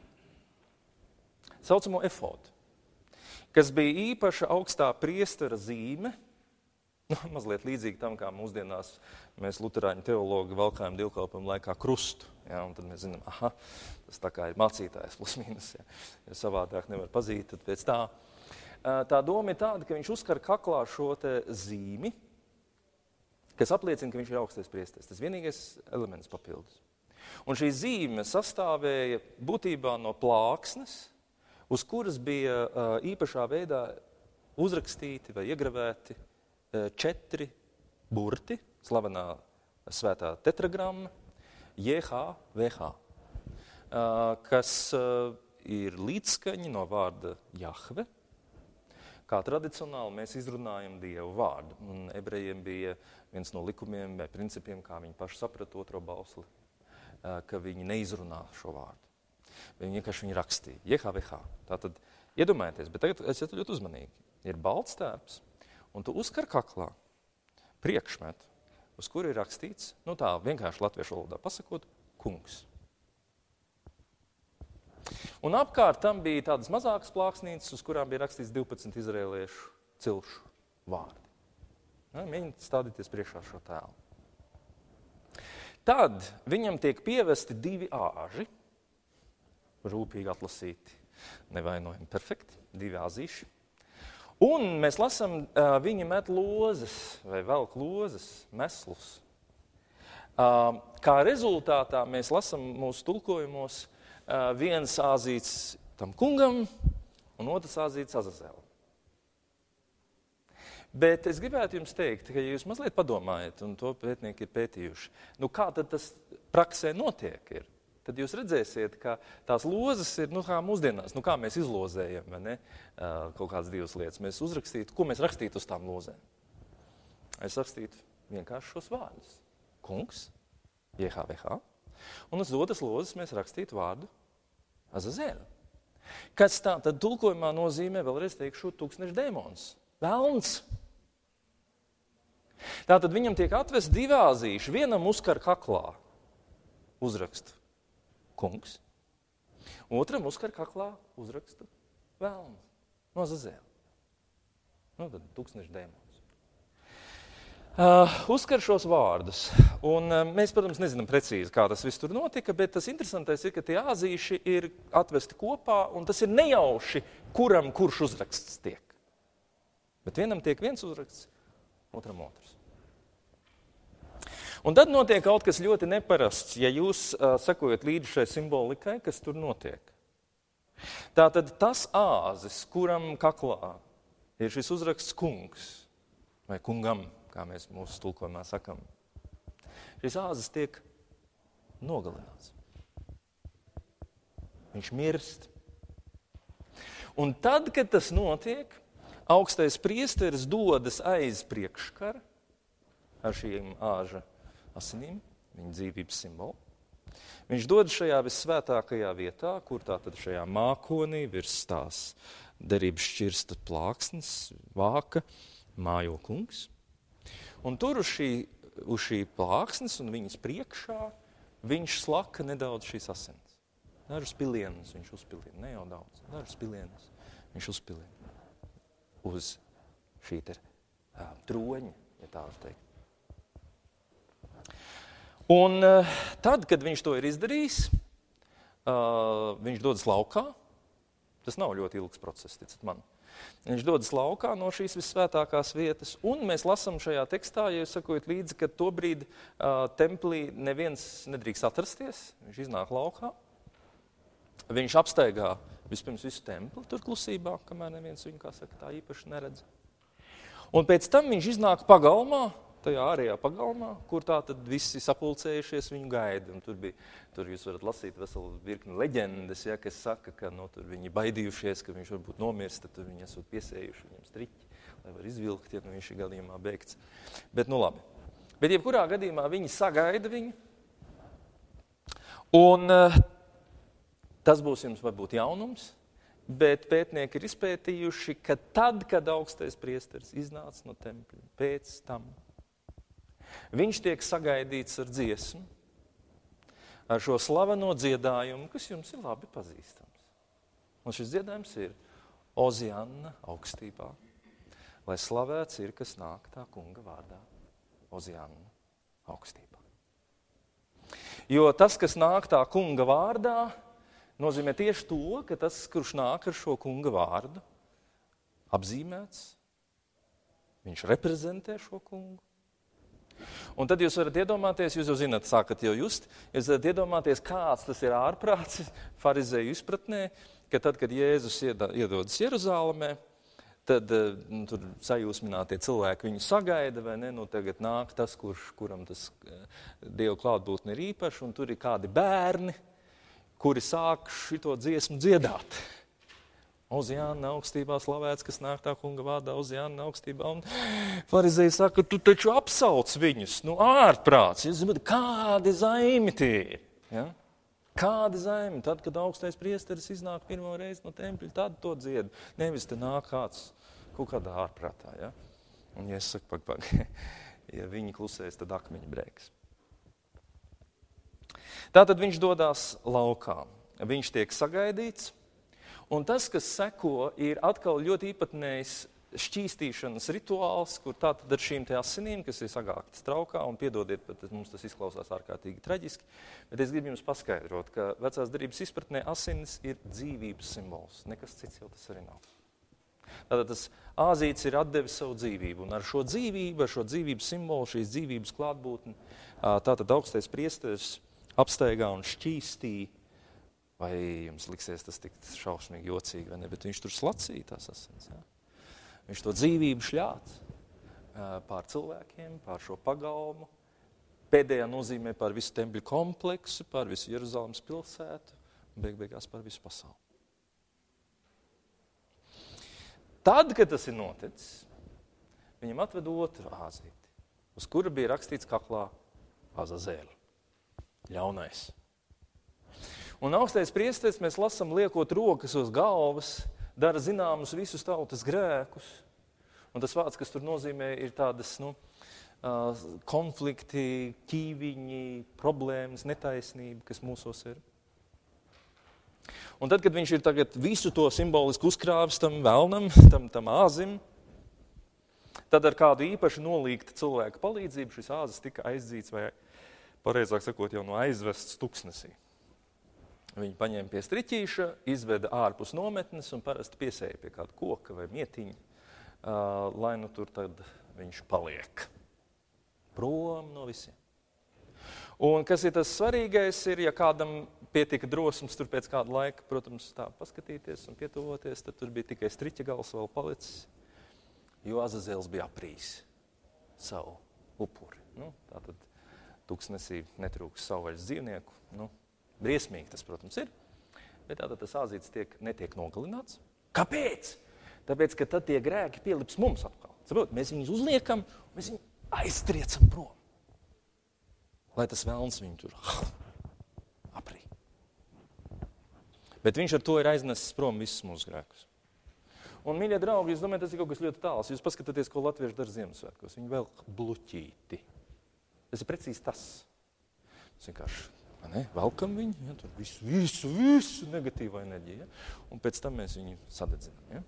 saucamo efodu, kas bija īpaša augstā priestera zīme, mazliet līdzīgi tam, kā mūsdienās mēs luterāņu teologi valkājam dievkalpojumu laikā krustu. Ja, un tad mēs zinām, tas tā kā ir mācītājs plus mīnus, ja savādāk nevar pazīt, tad pēc tā. Tā doma ir tāda, ka viņš uzkar kaklā šo te zīmi, kas apliecina, ka viņš ir augstais priesteris. Tas vienīgais elements papildus. Un šī zīme sastāvēja būtībā no plāksnes, uz kuras bija īpašā veidā uzrakstīti vai iegravēti 4 burti, slavenā svētā tetragramma, JHVH, kas ir līdzskaņi no vārda Jahve, kā tradicionāli mēs izrunājam Dievu vārdu. Un ebrejiem bija viens no likumiem vai principiem, kā viņi paši saprata otro bausli, ka viņi neizrunā šo vārdu. Viņi vienkārši viņu rakstīja. JHVH. Tātad iedomājieties, bet tagad esiet ļoti uzmanīgi. Ir balts tērps, un tu uzkar kaklā priekšmetu, uz kuru ir rakstīts, tā vienkārši latviešu valodā pasakot, kungs. Un apkārt tam bija tādas mazākas plāksnītes, uz kurām bija rakstīts 12 izrēliešu cilšu vārdi. Mēģiniet stādīties priekšā šo tēlu. Tad viņam tiek pievesti 2 āži, rūpīgi atlasīti, nevainojami perfekti, 2 āzīši. Un mēs lasām, viņi met lozes, vai velk lozes, meslus. Kā rezultātā mēs lasām mūsu tulkojumos, viens āzīts tam kungam, un otrs āzīts Azazelam. Bet es gribētu jums teikt, ka ja jūs mazliet padomājat, un to pētnieki ir pētījuši, kā tad tas praksē notiek ir? Tad jūs redzēsiet, ka tās lozes ir, kā mūsdienās, kā mēs izlozējam, vai ne? Kaut kādas 2 lietas. Mēs uzrakstītu, ko mēs rakstītu uz tām lozēm? Es rakstītu vienkārši šos vārdus. Kungs, JHVH, un uz otras lozes mēs rakstītu vārdu Azazēla. Kas tā tad tulkojumā nozīmē, vēlreiz teikšu, tūkstneša dēmons. Velns. Tātad viņam tiek atvest 2 āzīši, vienam uzkar kaklā uzrakstu kungs, otram uzkar kaklā uzrakstu velns, no Azazēla. Tad tūkstneša dēmons. Uzskar šos vārdus, un mēs, protams, nezinām precīzi, kā tas viss tur notika, bet tas interesantais ir, ka tie āzīši ir atvesti kopā, un tas ir nejauši, kuram kurš uzraksts tiek. Bet vienam tiek viens uzraksts, otram otrs. Un tad notiek kaut kas ļoti neparasts, ja jūs sekojat līdzi šai simbolikai, kas tur notiek. Tātad tas āzis, kuram kaklā ir šis uzraksts kungs, vai kungam, kā mēs mūsu tulkojumā sakam, šis āzis tiek nogalināts. Viņš mirst. Un tad, kad tas notiek, augstais priesteris dodas aiz priekškara ar šīm āža asinīm, viņa dzīvības simbolu. Viņš dodas šajā vissvētākajā vietā, kur tātad šajā mākonī virs tās derības šķirsta plāksnes, vāka, mājo kungs. Un tur uz šī plāksnes un viņas priekšā viņš slaka nedaudz šīs asins. Dažus pilienus viņš uzpilina, ne jau daudz, dažus pilienus viņš uzpilina uz šī troņa, ja tā var teikt. Un tad, kad viņš to ir izdarījis, viņš dodas laukā. Tas nav ļoti ilgs process, ticat man. Viņš dodas laukā no šīs vissvētākās vietas, un mēs lasām šajā tekstā, ja jūs sakojat līdzi, ka tobrīd templī neviens nedrīkst atrasties, viņš iznāk laukā, viņš apstaigā vispirms visu templi tur klusībā, kamēr neviens viņu, kā saka, tā īpaši neredz. Un pēc tam viņš iznāk pagalmā, tajā ārējā pagalmā, kur tā tad visi sapulcējušies viņu gaida. Un tur jūs varat lasīt veselu virkni leģendas, ja, kas saka, ka tur viņi baidījušies, ka viņš varbūt nomirst, tad viņi esot piesējuši viņam striķi, lai var izvilkt, ja viņš ir gadījumā beigts. Bet labi. Bet jebkurā gadījumā viņi sagaida viņu. Un tas būs jums varbūt jaunums, bet pētnieki ir izpētījuši, ka tad, kad augstais priesteris iznāca no tempļa, pēc tam viņš tiek sagaidīts ar dziesmu, ar šo slaveno dziedājumu, kas jums ir labi pazīstams. Un šis dziedājums ir Ozianna augstībā, lai slavēts ir, kas nāk tā kunga vārdā. Ozianna augstībā. Jo tas, kas nāk tā kunga vārdā, nozīmē tieši to, ka tas, kurš nāk ar šo kunga vārdu, apzīmēts, viņš reprezentē šo kungu. Un tad jūs varat iedomāties, jūs jau zināt, sākat jau just, jūs varat iedomāties, kāds tas ir ārprāts farizēju izpratnē, ka tad, kad Jēzus iedodas Jeruzālemē, tad tur sajūsminātie cilvēki viņu sagaida, vai ne, tagad nāk tas, kuram tas Dieva klātbūtne ir īpaši, un tur ir kādi bērni, kuri sāk šito dziesmu dziedāt. Ozianna augstībā slavēts, kas nāk tā kunga vārdā, Ozianna augstībā. Un farizēji saka, tu taču apsauc viņus, ārprāts. Jūs zināt, kādi zaimi tie ir. Ja? Kāda zaime? Tad, kad augstais priesteris iznāk pirmo reizi no tempļa, tad to dzied. Nevis te nāk kāds kaut kādā ārprātā. Ja? Un ja es saku, pag, ja viņi klusēs, tad akmeņi brēks. Tātad viņš dodās laukā. Viņš tiek sagaidīts. Un tas, kas seko, ir atkal ļoti īpatnējs šķīstīšanas rituāls, kur tātad ar šīm te asinīm, kas ir sagāktas traukā, un piedodiet, bet mums tas izklausās ārkārtīgi traģiski, bet es gribu jums paskaidrot, ka vecās derības izpratnē asinis ir dzīvības simbols, nekas cits jau tas arī nav. Tātad tas āzīts ir atdevis savu dzīvību, un ar šo dzīvības simbolu, šīs dzīvības klātbūtni, tātad augstais priesteris apstaigā un šķīstīja. Vai jums liksies tas tik šausmīgi jocīgi, vai ne? Bet viņš tur slacīja tās asins. Ja? Viņš to dzīvību šļāc pār cilvēkiem, pār šo pagalmu. Pēdējā nozīmē pār visu tempļu kompleksu, pār visu Jeruzalemes pilsētu un beigās pār visu pasauli. Tad, kad tas ir noticis, viņam atved otru āzīti, uz kura bija rakstīts kaklā Azazēli, ļaunais. Un augstais priesteris, mēs lasām, liekot rokas uz galvas, dara zināmus visus tautas grēkus. Un tas vārds, kas tur nozīmē, ir tādas konflikti, ķīviņi, problēmas, netaisnība, kas mūsos ir. Un tad, kad viņš ir tagad visu to simboliski uzkrāvis tam velnam, tam āzim, tad ar kādu īpaši nolīgta cilvēka palīdzību šis āzis tika aizdzīts, vai pareizāk sakot, jau no aizvests tuksnesī. Viņi paņēma pie striķīša, izveda ārpus nometnes un parasti piesēja pie kāda koka vai mietiņa, lai nu tur tad viņš paliek. Prom no visiem. Un kas ir tas svarīgais, ir, ja kādam pietika drosmes tur pēc kāda laika, protams, tā paskatīties un pietuvoties, tad tur bija tikai striķa gals vēl palicis, jo Azazēls bija aprījis savu upuri. Tātad tuksnesī netrūks savvaļas dzīvnieku, briesmīgi tas, protams, ir, bet tātad tas āzīts netiek nogalināts. Kāpēc? Tāpēc, ka tad tie grēki pielips mums atkal. Saprot, mēs viņus uzliekam, mēs viņu aiztriecam prom. Lai tas velns viņu tur aprī. Bet viņš ar to ir aiznesis prom visus mūsu grēkus. Un, mīļie draugi, es domāju, tas ir kaut kas ļoti tāls. Jūs paskatāties, ko latvieši dara Ziemassvētkos. Viņi vēl bluķīti. Tas ir precīzi tas. Tas vienkārši velkam viņu, ja, tur visu negatīvu enerģiju, ja, un pēc tam mēs viņu sadedzinām.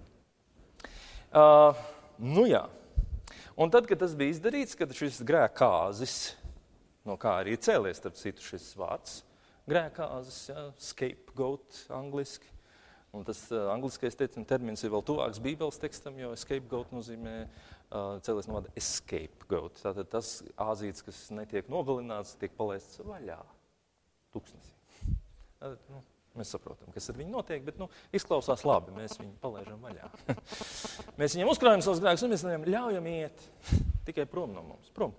Ja. Jā. Un tad, kad tas bija izdarīts, kad šis grēkāzis, no kā arī cēlies, starp citu šis vārds, grēkāzis, ja, scapegoat angliski, un tas angliskais termins ir vēl tuvāks Bībeles tekstam, jo scapegoat nozīmē cēlies no vārda escapegoat. Tātad tas āzīts, kas netiek nogalināts, tiek palaists vaļā. Tuksnesī. Mēs saprotam, kas ar viņu notiek, bet izklausās labi, mēs viņu palaižam vaļā. Mēs viņam uzkrājam savus grēkus un mēs viņam ļaujam iet tikai prom no mums. Prom.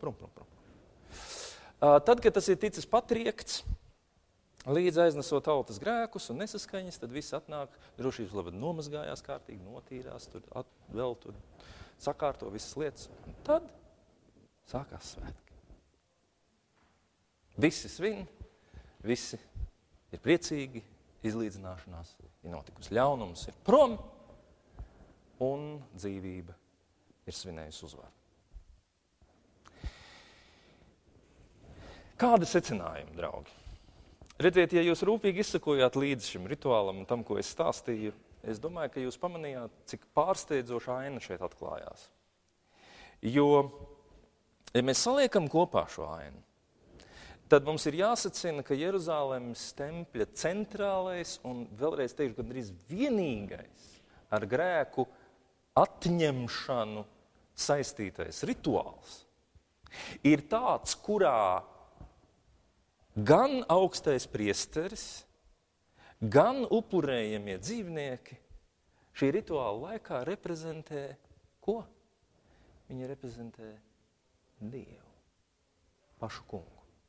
Tad, kad tas ir ticis patriekts, līdz aiznesot tautas grēkus un nesaskaņas, tad viss atnāk, drošības labad nomazgājās kārtīgi, notīrās, vēl tur sakārto visas lietas. Un tad sākās svētki. Visi svin. Visi ir priecīgi, izlīdzināšanās ir notikusi, ļaunums ir prom un dzīvība ir svinējusi uzvaru. Kādi secinājumi, draugi? Redziet, ja jūs rūpīgi izsakojāt līdz šim rituālam un tam, ko es stāstīju, es domāju, ka jūs pamanījāt, cik pārsteidzoša aina šeit atklājās. Jo, ja mēs saliekam kopā šo ainu, tad mums ir jāsacina, ka Jeruzalemes tempļa centrālais un vēlreiz teikšu, gandrīz vienīgais ar grēku atņemšanu saistītais rituāls ir tāds, kurā gan augstais priesteris, gan upurējamie dzīvnieki šī rituāla laikā reprezentē ko? Viņi reprezentē Dievu, pašu kungu.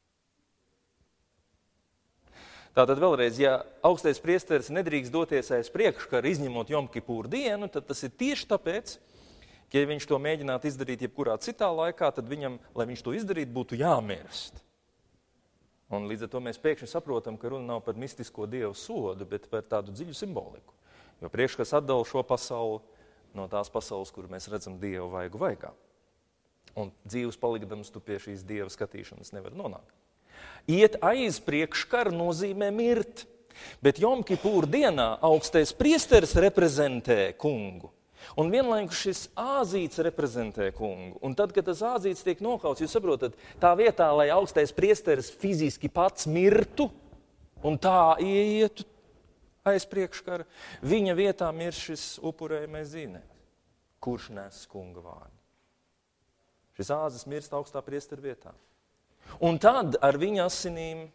Tātad vēlreiz, ja augstais priesteris nedrīkst doties aiz priekškaru, izņemot Jomkipūru dienu, tad tas ir tieši tāpēc, ka ja viņš to mēģinātu izdarīt jebkurā citā laikā, tad viņam, lai viņš to izdarītu, būtu jāmirst. Un līdz ar to mēs pēkšņi saprotam, ka runa nav par mistisko Dievu sodu, bet par tādu dziļu simboliku. Jo priekšskats atdala šo pasauli no tās pasaules, kur mēs redzam Dievu vaigu vaigā. Un dzīves palikdams tu pie šīs Dieva skatīšanas nevar nonākt. Iet aiz priekškara nozīmē mirt, bet Jom Kipūra dienā augstais priesteris reprezentē kungu. Un vienlaikus šis āzīts reprezentē kungu. Un tad, kad tas āzīts tiek nokauts, jūs saprotat, tā vietā, lai augstais priesteris fiziski pats mirtu un tā ieietu aiz priekškara, viņa vietā mir šis upurējamais dzīvnieks, kurš nes kunga vārdu. Šis āzis mirst augstā priestera vietā. Un tad ar viņa asinīm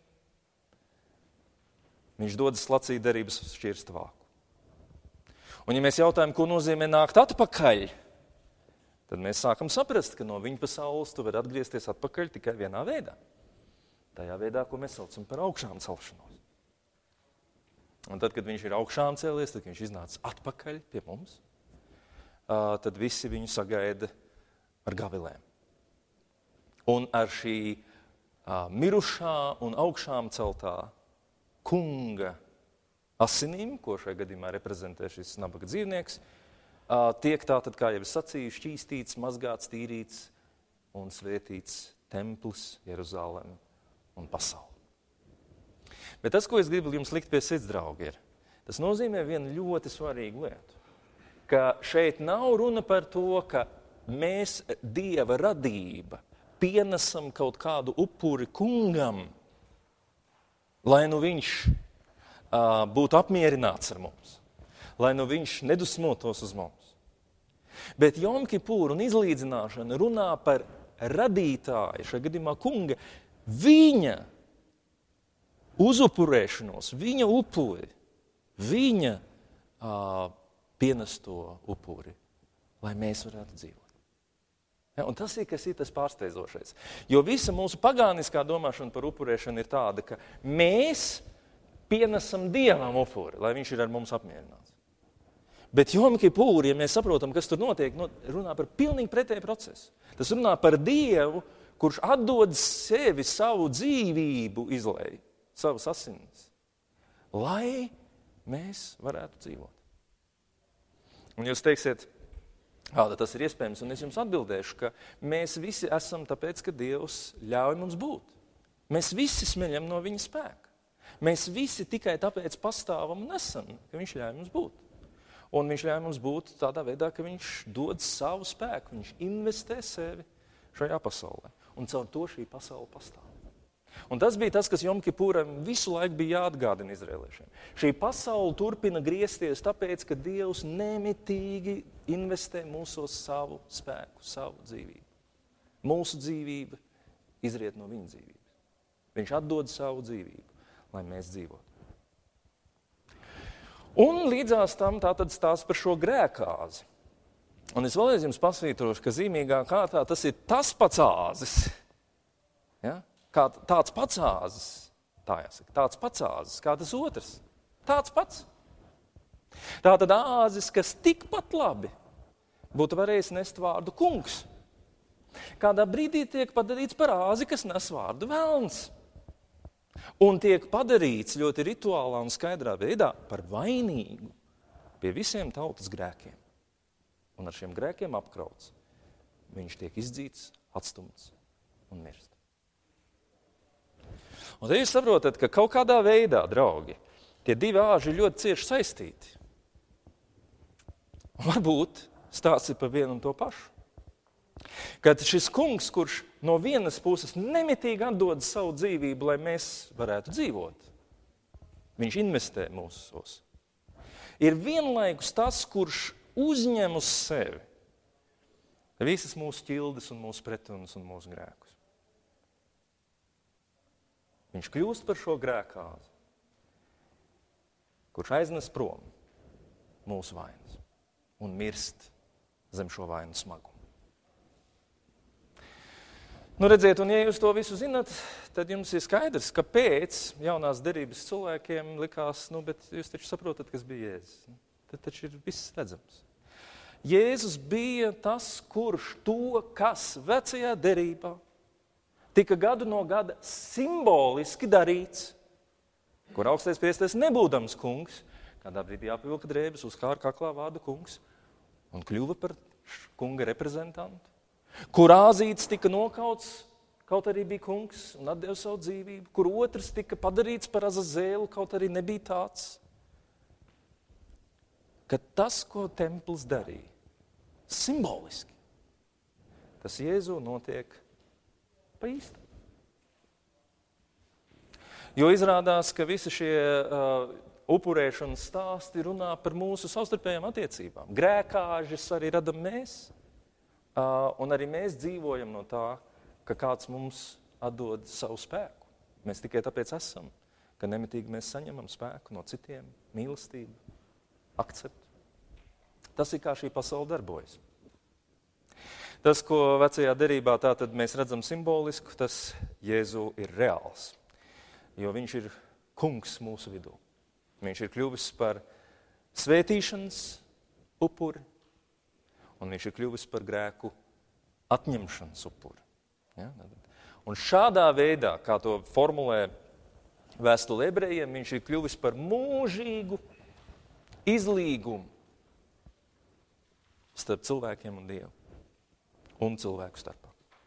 viņš dodas lacīt derības šķirsta vāku. Un ja mēs jautājam, ko nozīmē nākt atpakaļ, tad mēs sākam saprast, ka no viņa pasaules tu vari atgriezties atpakaļ tikai vienā veidā. Tajā veidā, ko mēs saucam par augšām celšanos. Un tad, kad viņš ir augšām cēlies, tad viņš iznāca atpakaļ pie mums, tad visi viņu sagaida ar gavilēm. Un ar šī mirušā un augšām celtā kunga asinīm, ko šajā gadījumā reprezentē šis nabaga dzīvnieks, tiek tātad, kā jau es sacīju, šķīstīts, mazgāts, tīrīts un svētīts templis, Jeruzaleme un pasaule. Bet tas, ko es gribu jums likt pie sirds, draugi, ir, tas nozīmē vienu ļoti svarīgu lietu, ka šeit nav runa par to, ka mēs, Dieva radība, pienesam kaut kādu upuri kungam, lai nu viņš būtu apmierināts ar mums, lai nu viņš nedusmotos uz mums. Bet Jom Kipūra un izlīdzināšana runā par radītāju, šajā gadījumā kunga, viņa uzupurēšanos, viņa upuri, viņa pienesto upuri, lai mēs varētu dzīvot. Ja, un tas ir, kas ir tas pārsteidzošais. Jo visa mūsu pagāniskā domāšana par upurēšanu ir tāda, ka mēs pienesam Dievam upuri, lai viņš ir ar mums apmierināts. Bet Jom Kipūra, ja mēs saprotam, kas tur notiek, runā par pilnīgi pretēju procesu. Tas runā par Dievu, kurš atdod sevi, savu dzīvību izlēj, savas asinis, lai mēs varētu dzīvot. Un jūs teiksiet, kāda tas ir iespējams, un es jums atbildēšu, ka mēs visi esam tāpēc, ka Dievs ļauj mums būt. Mēs visi smeļam no viņa spēka. Mēs visi tikai tāpēc pastāvam un esam, ka viņš ļauj mums būt. Un viņš ļauj mums būt tādā veidā, ka viņš dod savu spēku, viņš investē sevi šajā pasaulē. Un caur to šī pasaule pastāv. Un tas bija tas, kas Jom Kipūram visu laiku bija jāatgādina izrēliešiem. Šī pasaule turpina griezties tāpēc, ka Dievs nemitīgi investē mūsos savu spēku, savu dzīvību. Mūsu dzīvība izriet no viņa dzīvības. Viņš atdod savu dzīvību, lai mēs dzīvotu. Un līdzās tam tātad stāsts par šo grēkāzi. Un es vēlreiz jums pasvītrošu, ka zīmīgā kārtā tas ir tas pats āzis. Ja? Kā tāds pats āzis, tā jāsaka, tāds pats āzis, kā tas otrs. Tāds pats. Tātad āzis, kas tikpat labi būtu varējis nest vārdu kungs. Kādā brīdī tiek padarīts par āzi, kas nes vārdu velns. Un tiek padarīts ļoti rituālā un skaidrā veidā par vainīgu pie visiem tautas grēkiem. Un ar šiem grēkiem apkrauts. Viņš tiek izdzīts, atstumts un mirst. Un te jūs saprotat, ka kaut kādā veidā, draugi, tie divi āži ir ļoti cieši saistīti. Un varbūt stāsts ir par vienu un to pašu. Kad šis kungs, kurš no vienas puses nemitīgi atdod savu dzīvību, lai mēs varētu dzīvot, viņš investē mūsos, ir vienlaikus tas, kurš uzņem uz sevi visas mūsu ķildes un mūsu pretunas un mūsu grēkus. Viņš kļūst par šo grēkāzi, kurš aiznes prom mūsu vainas un mirst zem šo vainu smagumu. Nu, redziet, un ja jūs to visu zinat, tad jums ir skaidrs, kāpēc jaunās derības cilvēkiem likās, bet jūs taču saprotat, kas bija Jēzus. Tad taču ir viss redzams. Jēzus bija tas, kurš to, kas vecajā derībā tika gadu no gada simboliski darīts, kur augstais priesteris nebūdams kungs, kādā brīdī apvilka drēbes, uzkāra kaklā vārdu kungs un kļuva par kunga reprezentantu, kur āzīts tika nokauts, kaut arī bija kungs un atdeva savu dzīvību, kur otrs tika padarīts par Azazēlu, kaut arī nebija tāds, ka tas, ko templis darīja, simboliski, tas Jēzu notiek pa īstam. Jo izrādās, ka visi šie upurēšanas stāsti runā par mūsu savstarpējām attiecībām. Grēkāžas arī radam mēs, un arī mēs dzīvojam no tā, ka kāds mums atdod savu spēku. Mēs tikai tāpēc esam, ka nemitīgi mēs saņemam spēku no citiem, mīlestību, akceptu. Tas ir kā šī pasaule darbojas. Tas, ko vecajā derībā tātad mēs redzam simbolisku, tas Jēzu ir reāls. Jo viņš ir kungs mūsu vidū. Viņš ir kļuvis par svētīšanas upuri, un viņš ir kļuvis par grēku atņemšanas upuri. Ja? Un šādā veidā, kā to formulē vēstule ebrejiem, viņš ir kļuvis par mūžīgu izlīgumu starp cilvēkiem un Dievu un cilvēku starpā.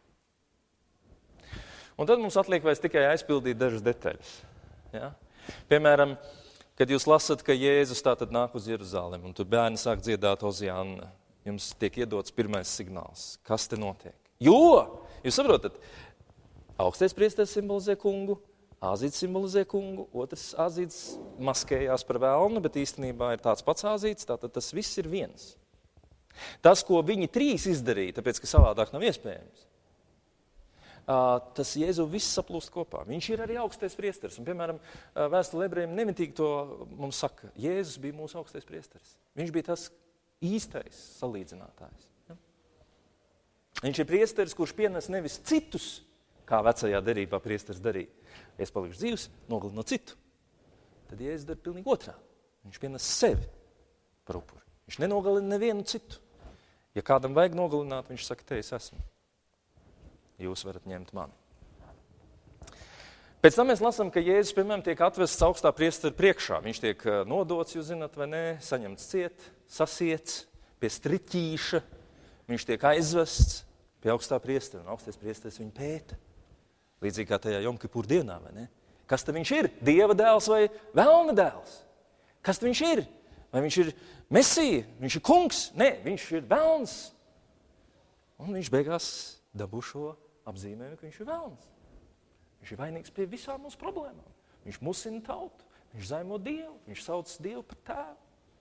Un tad mums atliek vairs tikai aizpildīt dažas detaļas. Ja? Piemēram, kad jūs lasat, ka Jēzus tātad nāk uz Jeruzalemi, un tur bērni sāk dziedāt Oziāna, jums tiek iedots pirmais signāls. Kas te notiek? Jo, jūs saprotat, augstais priesteris simbolizē kungu, āzīts simbolizē kungu, otrs āzīts maskējās par velnu, bet īstenībā ir tāds pats āzīts, tātad tas viss ir viens. Tas, ko viņi trīs izdarīja, tāpēc, ka savādāk nav iespējams, tas Jēzu viss saplūst kopā. Viņš ir arī augstais priesteris. Un, piemēram, vēstule ebrejiem nemitīgi to mums saka. Jēzus bija mūsu augstais priesteris. Viņš bija tas īstais salīdzinātājs. Ja? Viņš ir priesteris, kurš pienes nevis citus, kā vecajā derībā priesteris darīja. Ja es palikšu dzīvs, nogalino citu. Tad Jēzus dara pilnīgi otrā. Viņš pienes sevi par upuri. Viņš nenogalina nevienu citu. Ja kādam vajag nogalināt, viņš saka, te es esmu. Jūs varat ņemt mani. Pēc tam mēs lasām, ka Jēzus, piemēram, tiek atvests augstā priestera priekšā. Viņš tiek nodots, jūs zināt, vai nē, saņemts ciet, sasiets, pie striķīša. Viņš tiek aizvests pie augstā priestera, un augstais priesteris viņu pēta. Līdzīgi kā tajā Jom Kipur dienā, vai ne? Kas tad viņš ir? Dieva dēls vai velna dēls? Kas tad viņš ir? Vai viņš ir Mesija? Viņš ir kungs? Nē, viņš ir velns. Un viņš beigās dabū šo apzīmējumu, ka viņš ir velns. Viņš ir vainīgs pie visām mūsu problēmām. Viņš musina tautu, viņš zaimo Dievu, viņš sauc Dievu par tēvu.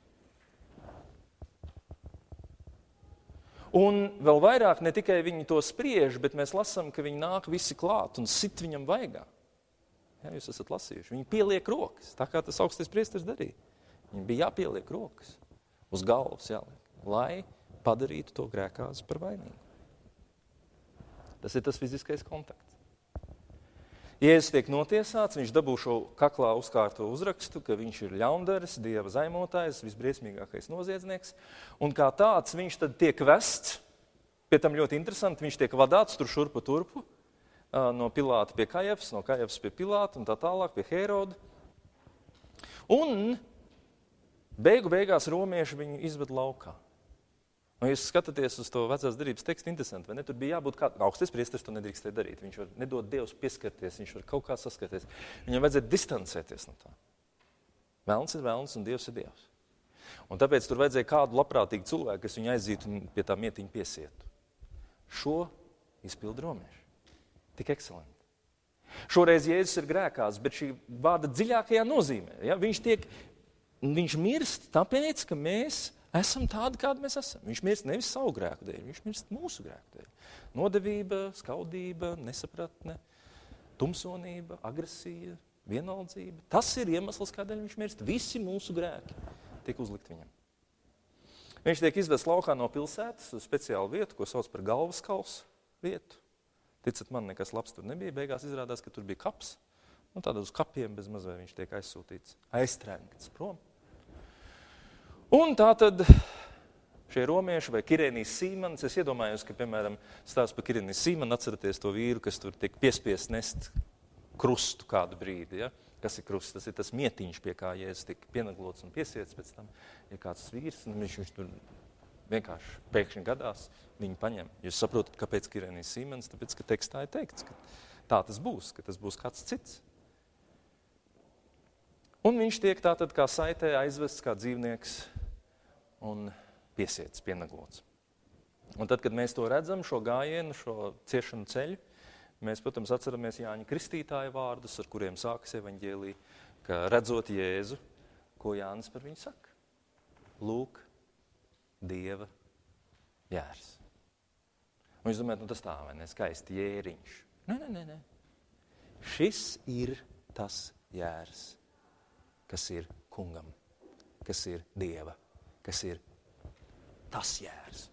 Un vēl vairāk ne tikai viņi to spriež, bet mēs lasām, ka viņi nāk visi klāt un sit viņam vaigā. Ja, jūs esat lasījuši. Viņi pieliek rokas, tā kā tas augstais priesteris darīja. Viņam bija jāpieliek rokas uz galvas, jāliek, lai padarītu to grēkāzi par vainīgu. Tas ir tas fiziskais kontakts. Jēzus tiek notiesāts, viņš dabū šo kaklā uzkārto uzrakstu, ka viņš ir ļaundaris, Dieva zaimotājs, visbriesmīgākais noziedznieks. Un kā tāds viņš tad tiek vests, pie tam ļoti interesanti, viņš tiek vadāts tur šurpu turpu, no Pilāta pie Kajafas, no Kajafas pie Pilāta un tā tālāk pie Heroda. Un beigās romieši viņu izved laukā. Un, ja jūs skatāties uz to vecās derības tekstu, interesanti, vai ne? Tur bija jābūt kā augstais priesteris, to nedrīkstēja darīt. Viņš var nedot Dievs pieskarties, viņš var kaut kā saskarties. Viņam vajadzēja distancēties no tā. Velns ir velns un Dievs ir Dievs. Un tāpēc tur vajadzēja kādu labprātīgu cilvēku, kas viņu aizītu un pie tā mietiņa piesietu. Šo izpilda romieši. Tik ekscelenti. Šoreiz Jēzus ir grēkās, bet šī vārda dziļākajā nozīmē. Ja? Viņš mirst tāpēc, ka mēs esam tādi, kādi mēs esam. Viņš mirst nevis savu grēku dēļ, viņš mirst mūsu grēku dēļ. Nodevība, skaudība, nesapratne, tumsonība, agresija, vienaldzība. Tas ir iemesls, kādēļ viņš mirst. Visi mūsu grēki tiek uzlikt viņam. Viņš tiek izvests laukā no pilsētas uz speciālu vietu, ko sauc par galvaskals vietu. Ticat man, nekas labs tur nebija. Beigās izrādās, ka tur bija kaps. Un tādā uz kapiem bez mazvai viņš tiek aizsūtīts, aiztrēngts prom. Un tā tad šie romieši vai Kirenijs Sīmans. Es iedomājos, ka, piemēram, stāsts par Kirenijs Sīmanu, atceraties to vīru, kas tur tika piespiest nest krustu kādu brīdi. Ja? Kas ir krusts? Tas ir tas mietiņš, pie kā Jēzus tika pienaglots un piesiets pēc tam. Ja kāds vīrs, viņš tur vienkārši pēkšņi gadās, viņi paņem. Jūs saprotat, kāpēc Kirenijs Sīmans? Tāpēc, ka tekstā ir teikts, ka tā tas būs, ka tas būs kāds cits. Un viņš tiek tātad kā saitē aizvests kā dzīvnieks un piesiets, pienaglots. Un tad, kad mēs to redzam, šo gājienu, šo ciešanu ceļu, mēs, protams, atceramies Jāņa Kristītāja vārdus, ar kuriem sākas evaņģēlija, ka redzot Jēzu, ko Jānis par viņu saka? Lūk, Dieva jērs. Un jūs domājat, tas tā vai ne, skaisti jēriņš. Nē. Šis ir tas jērs, kas ir kungam, kas ir Dieva, kas ir tas jērs.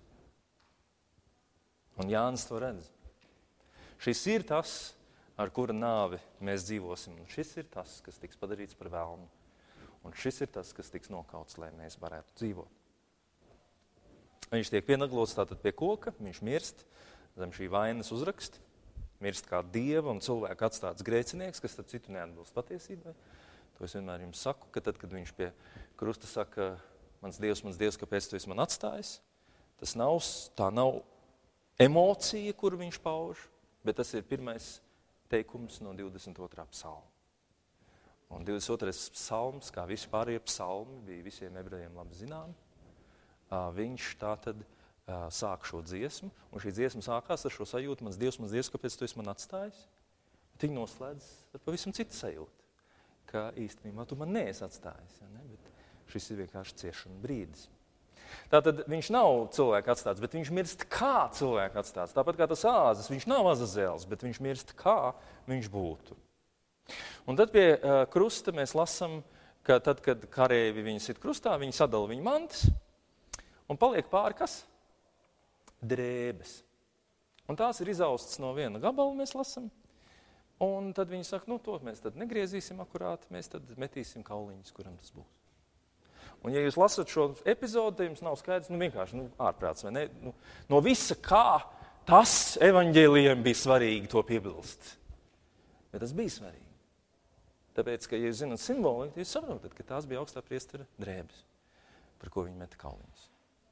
Un Jānis to redz. Šis ir tas, ar kura nāvi mēs dzīvosim. Un šis ir tas, kas tiks padarīts par velnu. Un šis ir tas, kas tiks nokauts, lai mēs varētu dzīvot. Viņš tiek pienaglots tātad pie koka, viņš mirst zem šī vainas uzraksta, mirst kā Dieva un cilvēka atstāts grēcinieks, kas tad citu neatbilst patiesībai. To es vienmēr jums saku, ka tad, kad viņš pie krusta saka, mans Dievs, kāpēc tu esi man atstājis, tā nav emocija, kuru viņš pauž, bet tas ir pirmais teikums no 22. psalma. Un 22. psalms, kā visi pārējie psalmi, bija visiem ebrejiem labi zinām. Viņš tātad sāk šo dziesmu, un šī dziesma sākās ar šo sajūtu, mans Dievs, kāpēc tu esi man atstājis? Bet viņi noslēdz ar pavisam citu sajūtu, ka īstenībā tu man neesi atstājis, ja ne? Bet šis ir vienkārši ciešana brīdis. Tātad viņš nav cilvēka atstāts, bet viņš mirst kā cilvēka atstāts. Tāpat kā tas āzis, viņš nav Azazēls, bet viņš mirst kā viņš būtu. Un tad pie krusta mēs lasam, ka tad, kad karēvi viņu sit krustā, viņi sadala viņu mantas, un paliek pāri kas? Drēbes. Un tās ir izaustas no viena gabala, mēs lasam. Un tad viņi saka, to mēs tad negriezīsim akurāti, mēs tad metīsim kauliņus, kuram tas būs. Un ja jūs lasat šo epizodu, jums nav skaidrs, vienkārši ārprāts, vai ne? No visa kā tas evaņģēlijiem bija svarīgi to piebilst. Bet tas bija svarīgi. Tāpēc, ka, ja jūs zināt simboliku, jūs saprotat, ka tās bija augstā priestera drēbes, par ko viņi meta kauliņus.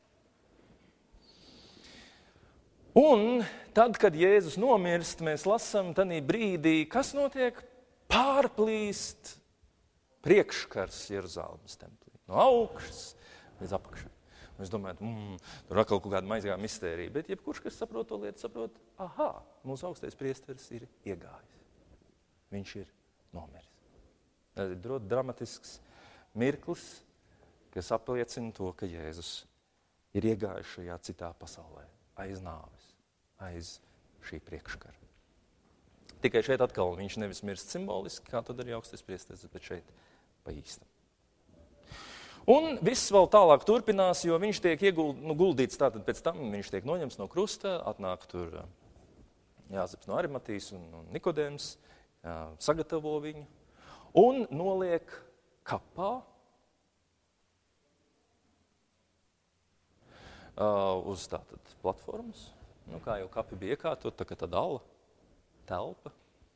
Un tad, kad Jēzus nomirst, mēs lasām tanī brīdī, kas notiek? Pārplīst priekškars Jeruzalemes templī. No augšas līdz apakšai. Un es domāju, tur atkal kaut kāda maizgā mistērija. Bet jebkurš, kas saprot to lietu, saprot, mūsu augstais priesteris ir iegājis. Viņš ir nomiris. Tas ir dramatisks mirklis, kas apliecina to, ka Jēzus ir iegājis šajā citā pasaulē, aiz nāves, aiz šī priekškara. Tikai šeit atkal viņš nevis mirst simboliski, kā tad arī augstais priesteris, bet šeit pa īstam. Un viss vēl tālāk turpinās, jo viņš tiek guldīts tātad pēc tam, viņš tiek noņemts no krusta, atnāk tur Jāzeps no Arimatijas un Nikodēms, sagatavo viņu un noliek kapā uz tātad platformas. Kā jau kapi bija iekārtot, tā kā tāda ala, telpa,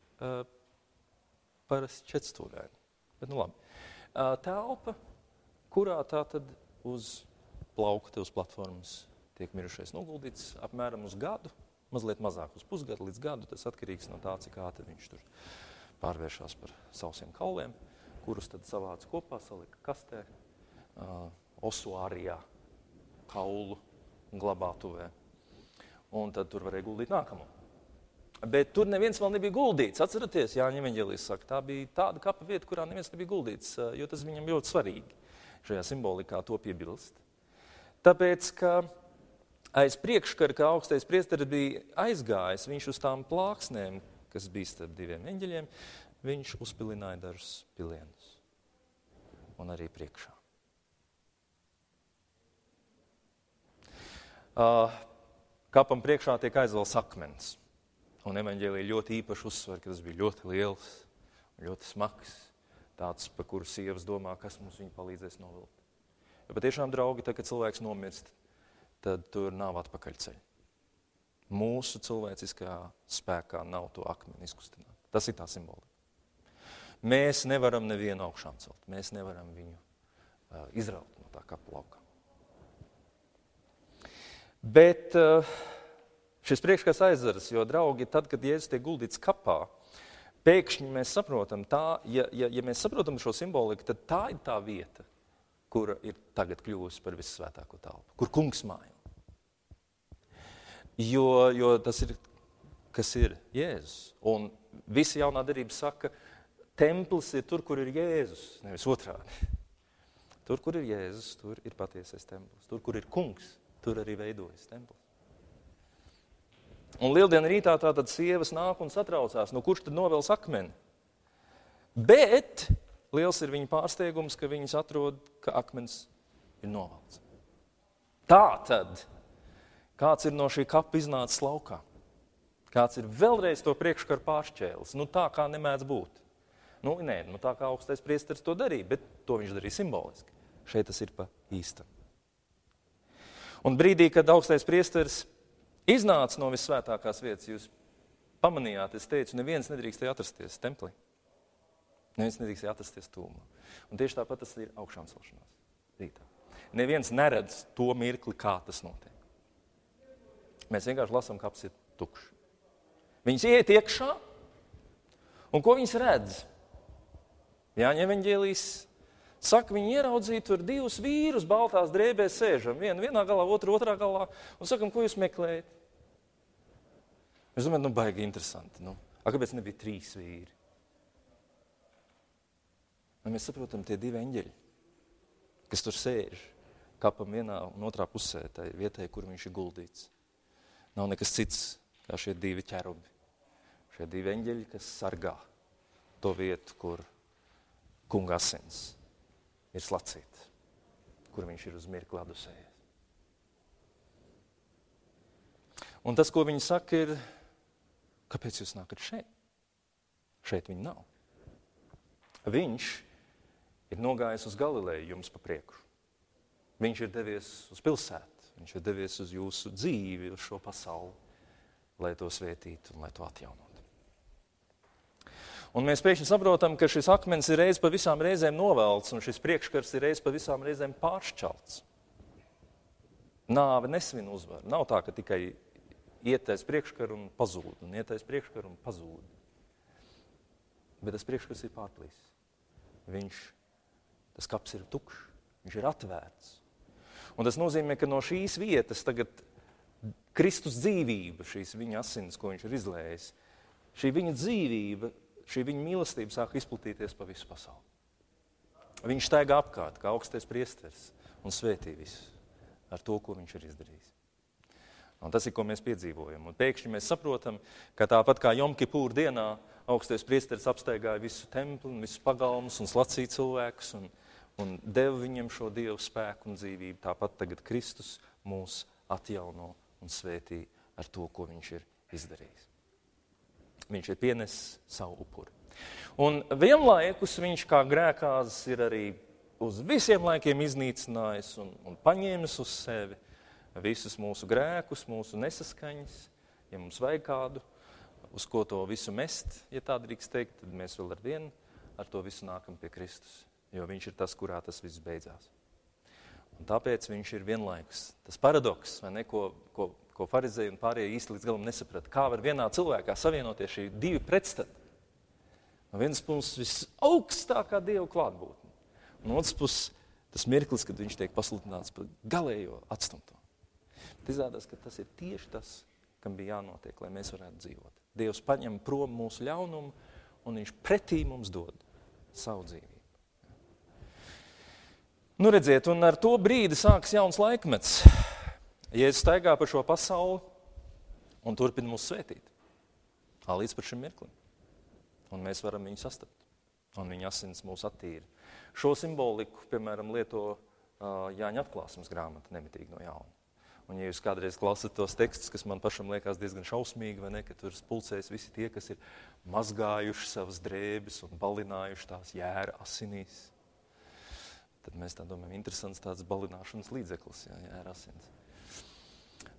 parasti 4 stūrēni. Bet labi. Telpa, kurā tātad uz plaukta, uz platformas tiek mirušais noguldīts apmēram uz gadu, mazliet mazāk uz pusgadu līdz gadu, tas atkarīgs no tā, cik ātri viņš tur pārvēršās par sausiem kauliem, kurus tad savāca kopā, salika kastē, osuārijā, kaulu glabātuvē. Un tad tur varēja guldīt nākamo. Bet tur neviens vēl nebija guldīts. Atceraties, Jāņa evaņģēlijs saka, tā bija tāda kapa vieta, kurā neviens nebija guldīts, jo tas viņam ļoti svarīgi šajā simbolikā to piebilst. Tāpēc, ka aiz priekškara, kā augstais priesteris bija aizgājis, viņš uz tām plāksnēm, kas bija starp 2 eņģeļiem, viņš uzpilināja dažus pilienus. Un arī priekšā. Kapam priekšā tiek aizvelts akmens. Un evaņģēlija ļoti īpaši uzsver, ka tas bija ļoti liels, ļoti smags, tāds, par kuru sievas domā, kas mums viņu palīdzēs novilkt. Jo patiešām, draugi, tad, kad cilvēks nomirst, tad tur nav atpakaļceļa. Mūsu cilvēciskajā spēkā nav to akmeni izkustināt. Tas ir tā simbolika. Mēs nevaram nevienu augšām celt. Mēs nevaram viņu izraut no tā kapu laukā. Bet šis priekškars aizveras, jo, draugi, tad, kad Jēzus tiek guldīts kapā, pēkšņi mēs saprotam, ja mēs saprotam šo simboliku, tad tā ir tā vieta, kura ir tagad kļuvusi par vissvētāko telpu, kur kungs mājo. Jo tas ir, kas ir Jēzus. Un visa jaunā derība saka, templis ir tur, kur ir Jēzus, nevis otrādi. Tur, kur ir Jēzus, tur ir patiesais templis. Tur, kur ir kungs, tur arī veidojas templis. Un lieldienu rītā tātad sievas nāk un satraucās, no kurš tad novels akmeni. Bet liels ir viņa pārsteigums, ka viņas atrod, ka akmens ir novelts. Tātad, kāds ir no šī kapa iznācis laukā? Kāds ir vēlreiz to priekškaru pāršķēlis? Tā kā nemēdz būt. Tā kā augstais priesteris to darīja, bet to viņš darīja simboliski. Šeit tas ir pa īstam. Un brīdī, kad augstais priesteris iznāca no vissvētākās vietas, jūs pamanījāt, es teicu, neviens nedrīkstēja atrasties templī. Neviens nedrīkstēja atrasties tūmā. Un tieši tāpat tas ir augšām celšanās rītā. Neviens neredz to mirkli, kā tas notiek. Mēs vienkārši lasām, kaps ir tukšs. Viņas iet iekšā, un ko viņas redz? Jāņa evaņģēlijs saka, viņi ieraudzīja tur divus vīrus baltās drēbēs sēžam. Vienu vienā galā, otru otrā galā. Un sakam, ko jūs meklējat? Es domāju, baigi interesanti. Kāpēc nebija 3 vīri? Mēs saprotam, tie 2 eņģeļi, kas tur sēž, kapam vienā un otrā pusē, tai vietai, kur viņš ir guldīts. Nav nekas cits, kā šie 2 ķerubi. Šie 2 eņģeļi, kas sargā to vietu, kur kunga asins ir slacīts, kur viņš ir uz mirkli adusējies. Un tas, ko viņi saka, ir, kāpēc jūs nākat šeit? Šeit viņi nav. Viņš ir nogājis uz Galileju jums pa priekšu. Viņš ir devies uz pilsētu, viņš ir devies uz jūsu dzīvi, uz šo pasauli, lai to svētītu un lai to atjaunotu. Un mēs pēkšņi saprotam, ka šis akmens ir reiz pa visām reizēm novelts, un šis priekškars ir reiz pa visām reizēm pāršķelts. Nāve nesvin uzvaru. Nav tā, ka tikai ietais priekškaru un pazūd, un ietais priekškaru un pazūd. Bet tas priekškars ir pārplīsis. Tas kaps ir tukšs, viņš ir atvērts. Un tas nozīmē, ka no šīs vietas tagad Kristus dzīvība, šīs viņa asins, ko viņš ir izlējis, šī viņa dzīvība, šī viņa mīlestība sāk izplatīties pa visu pasauli. Viņš staigā apkārt, kā augstais priesteris, un svētī visu ar to, ko viņš ir izdarījis. Un tas ir, ko mēs piedzīvojam. Un pēkšņi mēs saprotam, ka tāpat kā Jom Kipūra dienā augstais priesteris apstaigāja visu templi, visus pagalmus un slacīja cilvēkus un deva viņiem šo Dievu spēku un dzīvību. Tāpat tagad Kristus mūs atjauno un svētī ar to, ko viņš ir izdarījis. Viņš ir pienesis savu upuri. Un vienlaikus viņš kā grēkāzis ir arī uz visiem laikiem iznīcinājis un paņēmis uz sevi visus mūsu grēkus, mūsu nesaskaņas. Ja mums vajag kādu, uz ko to visu mest, ja tā drīkst teikt, tad mēs vēl ar to visu nākam pie Kristus, jo viņš ir tas, kurā tas viss beidzās. Un tāpēc viņš ir vienlaikus. Tas paradoks, vai ne, ko farizēji un pārējie īsti līdz galam nesaprata. Kā var vienā cilvēkā savienoties šī 2 pretstati? No vienas puses visaugstākā Dieva klātbūtne. Un otrs puses tas mirklis, kad viņš tiek pasludināts par galējo atstumto. Bet izrādās, ka tas ir tieši tas, kam bija jānotiek, lai mēs varētu dzīvot. Dievs paņem prom mūsu ļaunumu un viņš pretī mums dod savu dzīvību. Redziet, un ar to brīdi sāks jauns laikmets. Jēzus staigā pa šo pasauli un turpina mūs svētīt. Līdz par šim mirklim. Un mēs varam viņu sastapt. Un viņa asins mūs attīra. Šo simboliku, piemēram, lieto Jāņa atklāsmes grāmata nemitīgi no jauna. Un ja jūs kādreiz klausat tos tekstus, kas man pašam liekas diezgan šausmīgi, vai ne, ka tur pulcēs visi tie, kas ir mazgājuši savas drēbes un balinājuši tās jēra asinīs, tad mēs tā domājam, interesants tāds balināšanas līdzeklis, jēra asins.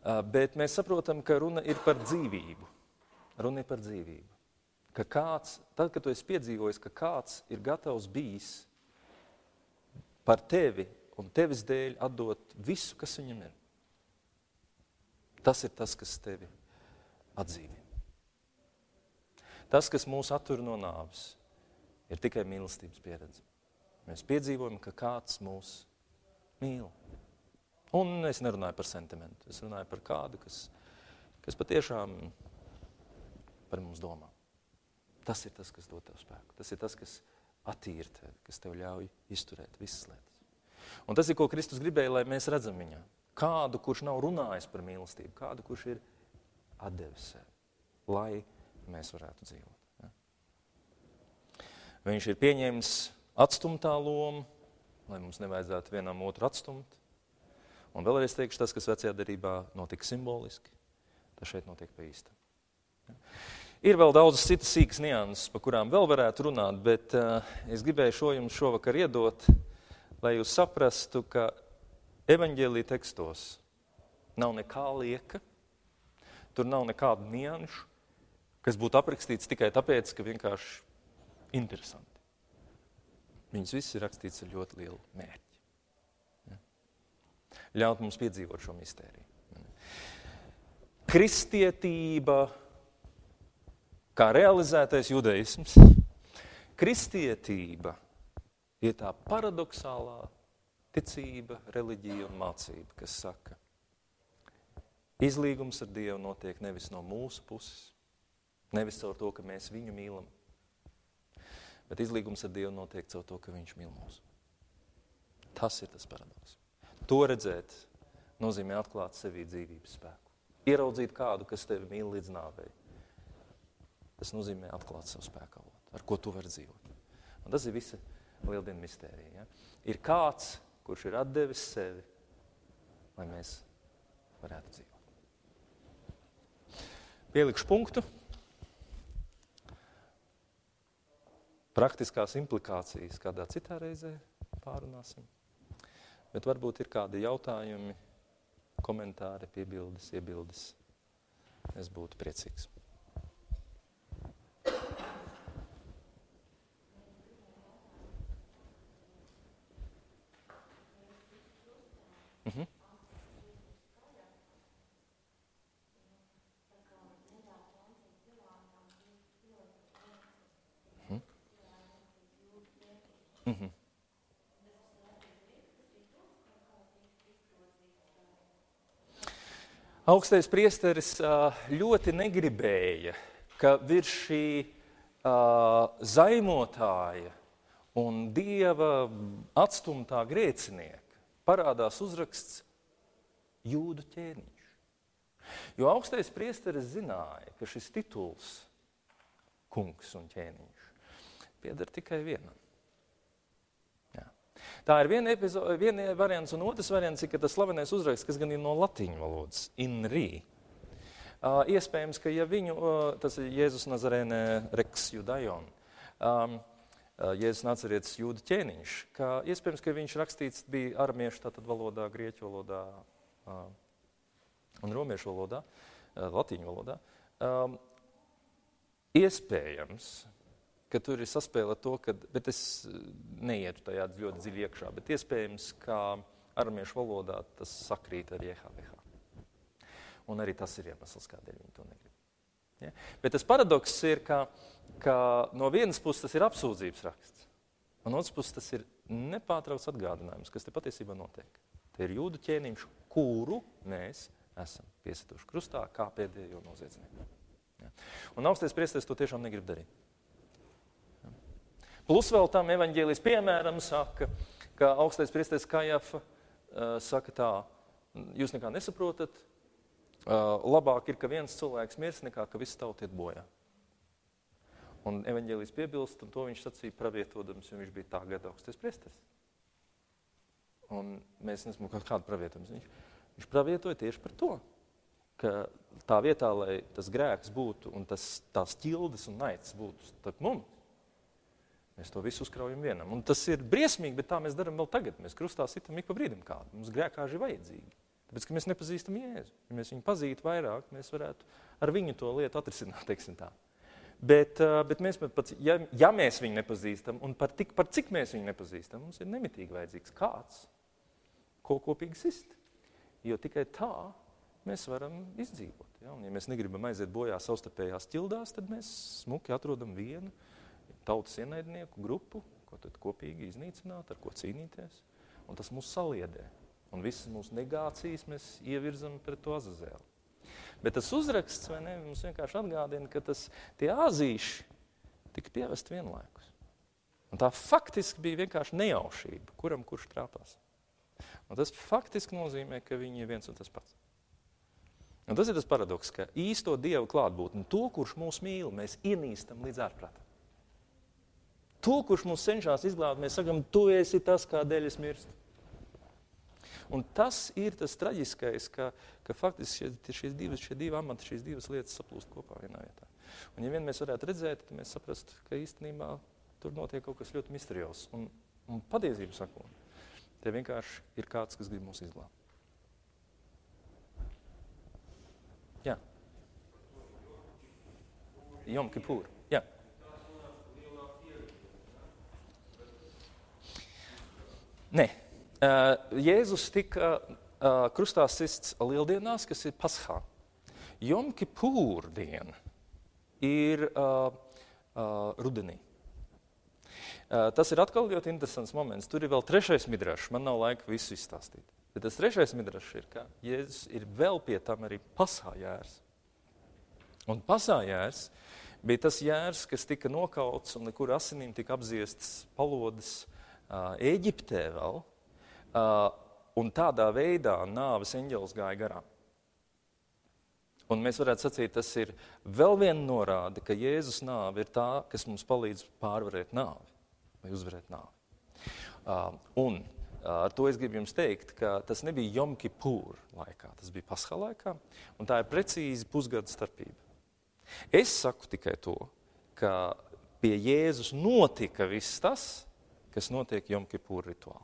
Bet mēs saprotam, ka runa ir par dzīvību. Runa ir par dzīvību. Ka kāds, tad, kad tu esi piedzīvojis, ka kāds ir gatavs bijis par tevi un tevis dēļ atdot visu, kas viņam ir. Tas ir tas, kas tevi atdzīvina. Tas, kas mūs attur no nāves, ir tikai mīlestības pieredze. Mēs piedzīvojam, ka kāds mūs mīl. Un es nerunāju par sentimentu, es runāju par kādu, kas patiešām par mums domā. Tas ir tas, kas dod tev spēku. Tas ir tas, kas attīra tevi, kas tev ļauj izturēt visas lietas. Un tas ir, ko Kristus gribēja, lai mēs redzam viņā. Kādu, kurš nav runājis par mīlestību, kādu, kurš ir atdevis sevi, lai mēs varētu dzīvot. Ja? Viņš ir pieņēmis atstumtā lomu, lai mums nevajadzētu vienam otru atstumt. Un vēlreiz teikšu, tas, kas vecajā derībā notika simboliski, tas šeit notiek pa īstam. Ja? Ir vēl daudzas citas sīkas nianses, par kurām vēl varētu runāt, bet es gribēju jums šovakar iedot, lai jūs saprastu, ka evaņģēlija tekstos nav nekā lieka, tur nav nekādu nianšu, kas būtu aprakstīts tikai tāpēc, ka vienkārši interesanti. Viņas viss ir rakstīts ar ļoti lielu mērķi. Ja? Ļaut mums piedzīvot šo mistēriju. Kristietība, kā realizētais judaisms, kristietība ir tā paradoxālā ticība, reliģija un mācība, kas saka, izlīgums ar Dievu notiek nevis no mūsu puses, nevis caur to, ka mēs viņu mīlam, bet izlīgums ar Dievu notiek caur to, ka viņš mīl mūs. Tas ir tas paradoks. To redzēt nozīmē atklāt sevī dzīvības spēku. Ieraudzīt kādu, kas tevi mīl līdz nāvei. Tas nozīmē atklāt savu spēku avotu, ar ko tu vari dzīvot. Un tas ir visa lieldienu mistērija. Ja? Ir kāds, kurš ir atdevis sevi, lai mēs varētu dzīvot. Pielikšu punktu. Praktiskās implikācijas kādā citā reizē pārunāsim. Bet varbūt ir kādi jautājumi, komentāri, piebildes, iebildes. Es būtu priecīgs. Augstais priesteris ļoti negribēja, ka virs šī zaimotāja un Dieva atstumtā grēcinieka parādās uzraksts Jūdu ķēniņš. Jo augstais priesteris zināja, ka šis tituls, kungs un ķēniņš, pieder tikai vienam. Jā. Tā ir viena variants, un otrs variants ir, ka tas slavenais uzraksts, kas gan ir no latīņu valodas, in rī. Iespējams, ka ja viņu, tas ir Jēzus Nazarēnē Rex Judaion, Jēzus Nacarietis Jūda ķēniņš, ka iespējams, ka viņš rakstīts bija aramiešu tātad valodā, grieķu valodā un romiešu valodā, latīņu valodā. Iespējams, ka tur ir saspēle to, bet es neietu tajā ļoti dziļi iekšā, bet iespējams, ka aramiešu valodā tas sakrīt ar JHVH. Un arī tas ir iemesls, kādēļ viņi to negrib. Ja? Bet tas paradoks ir, ka no vienas puses tas ir apsūdzības raksts, un otras puses tas ir nepārtraukts atgādinājums, kas te patiesībā notiek. Te ir Jūdu ķēniņš, kuru mēs esam piesituši krustā kā pēdējo noziedznieku. Ja? Un augstais priesteris to tiešām negrib darīt. Ja? Plus vēl tam evaņģēlijas piemēram saka, ka augstais priesteris Kajafa saka tā, jūs nekā nesaprotat, labāk ir, ka viens cilvēks mirst, nekā ka viss tauta iet bojā. Un evaņģēlijs piebilst, un to viņš sacīja pravietodams, jo viņš bija tā gada augstais priesteris. Un mēs nesam kādu pravietojums. Viņš pravietoja tieši par to, ka tā vietā, lai tas grēks būtu un tās ķildes un naids būtu starp mums, mēs to visu uzkraujam vienam. Un tas ir briesmīgi, bet tā mēs darām vēl tagad. Mēs krustā sitam ik pa brīdim kādu. Mums grēkāži ir vajadzīgi. Tāpēc, ka mēs nepazīstam Jēzu. Ja mēs viņu pazītu vairāk, mēs varētu ar viņu to lietu atrisināt, teiksim tā. Bet mēs pat, ja mēs viņu nepazīstam, un par cik mēs viņu nepazīstam, mums ir nemitīgi vajadzīgs kāds, ko kopīgi sist. Jo tikai tā mēs varam izdzīvot. Ja? Un ja mēs negribam aiziet bojā savstarpējās ķildās, tad mēs smuki atrodam vienu tautas ienaidnieku grupu, ko tad kopīgi iznīcināt, ar ko cīnīties. Un tas mūs saliedē. Un visas mūsu negācijas mēs ievirzam pret to Azazēlu. Bet tas uzraksts, vai ne, mums vienkārši atgādina, ka tie āzīši tika pievest vienlaikus. Un tā faktiski bija vienkārši nejaušība, kuram kurš trāpās. Un tas faktiski nozīmē, ka viņi ir viens un tas pats. Un tas ir tas paradoks, ka īsto Dievu klātbūtni, to, kurš mūs mīl, mēs ienīstam līdz ārprātam. To, kurš mūs cenšas izglābt, mēs sakam, tu esi tas, kādēļ es mirstu. Un tas ir tas traģiskais, ka faktiski šie divi amati, šīs divas lietas saplūst kopā vienā vietā. Un ja vien mēs varētu redzēt, tad mēs saprastu, ka īstenībā tur notiek kaut kas ļoti misterios. Un patiesību sakot, te vienkārši ir kāds, kas grib mūs izglābt. Jā. Jom Kipur. Jā. Nē. Jēzus tika krustā sists lieldienās, kas ir Paschā. Jom Kipur diena ir rudenī. Tas ir atkal ļoti interesants moments. Tur ir vēl trešais midrašs. Man nav laika visu izstāstīt. Bet tas trešais midrašs ir, ka Jēzus ir vēl pie tam arī Paschā jērs. Un Paschā jērs bija tas jērs, kas tika nokauts un kur asinīm tika apziestas palodes Ēģiptē vēl. Un tādā veidā nāves eņģelis gāja garām. Un mēs varētu sacīt, tas ir vēl viena norāde, ka Jēzus nāve ir tā, kas mums palīdz pārvarēt nāvi vai uzvarēt nāvi. Un ar to es gribu jums teikt, ka tas nebija Jom Kipur laikā, tas bija Paschā laikā, un tā ir precīzi pusgada starpība. Es saku tikai to, ka pie Jēzus notika viss tas, kas notiek Jom Kipur rituālā.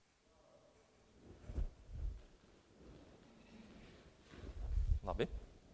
Labi.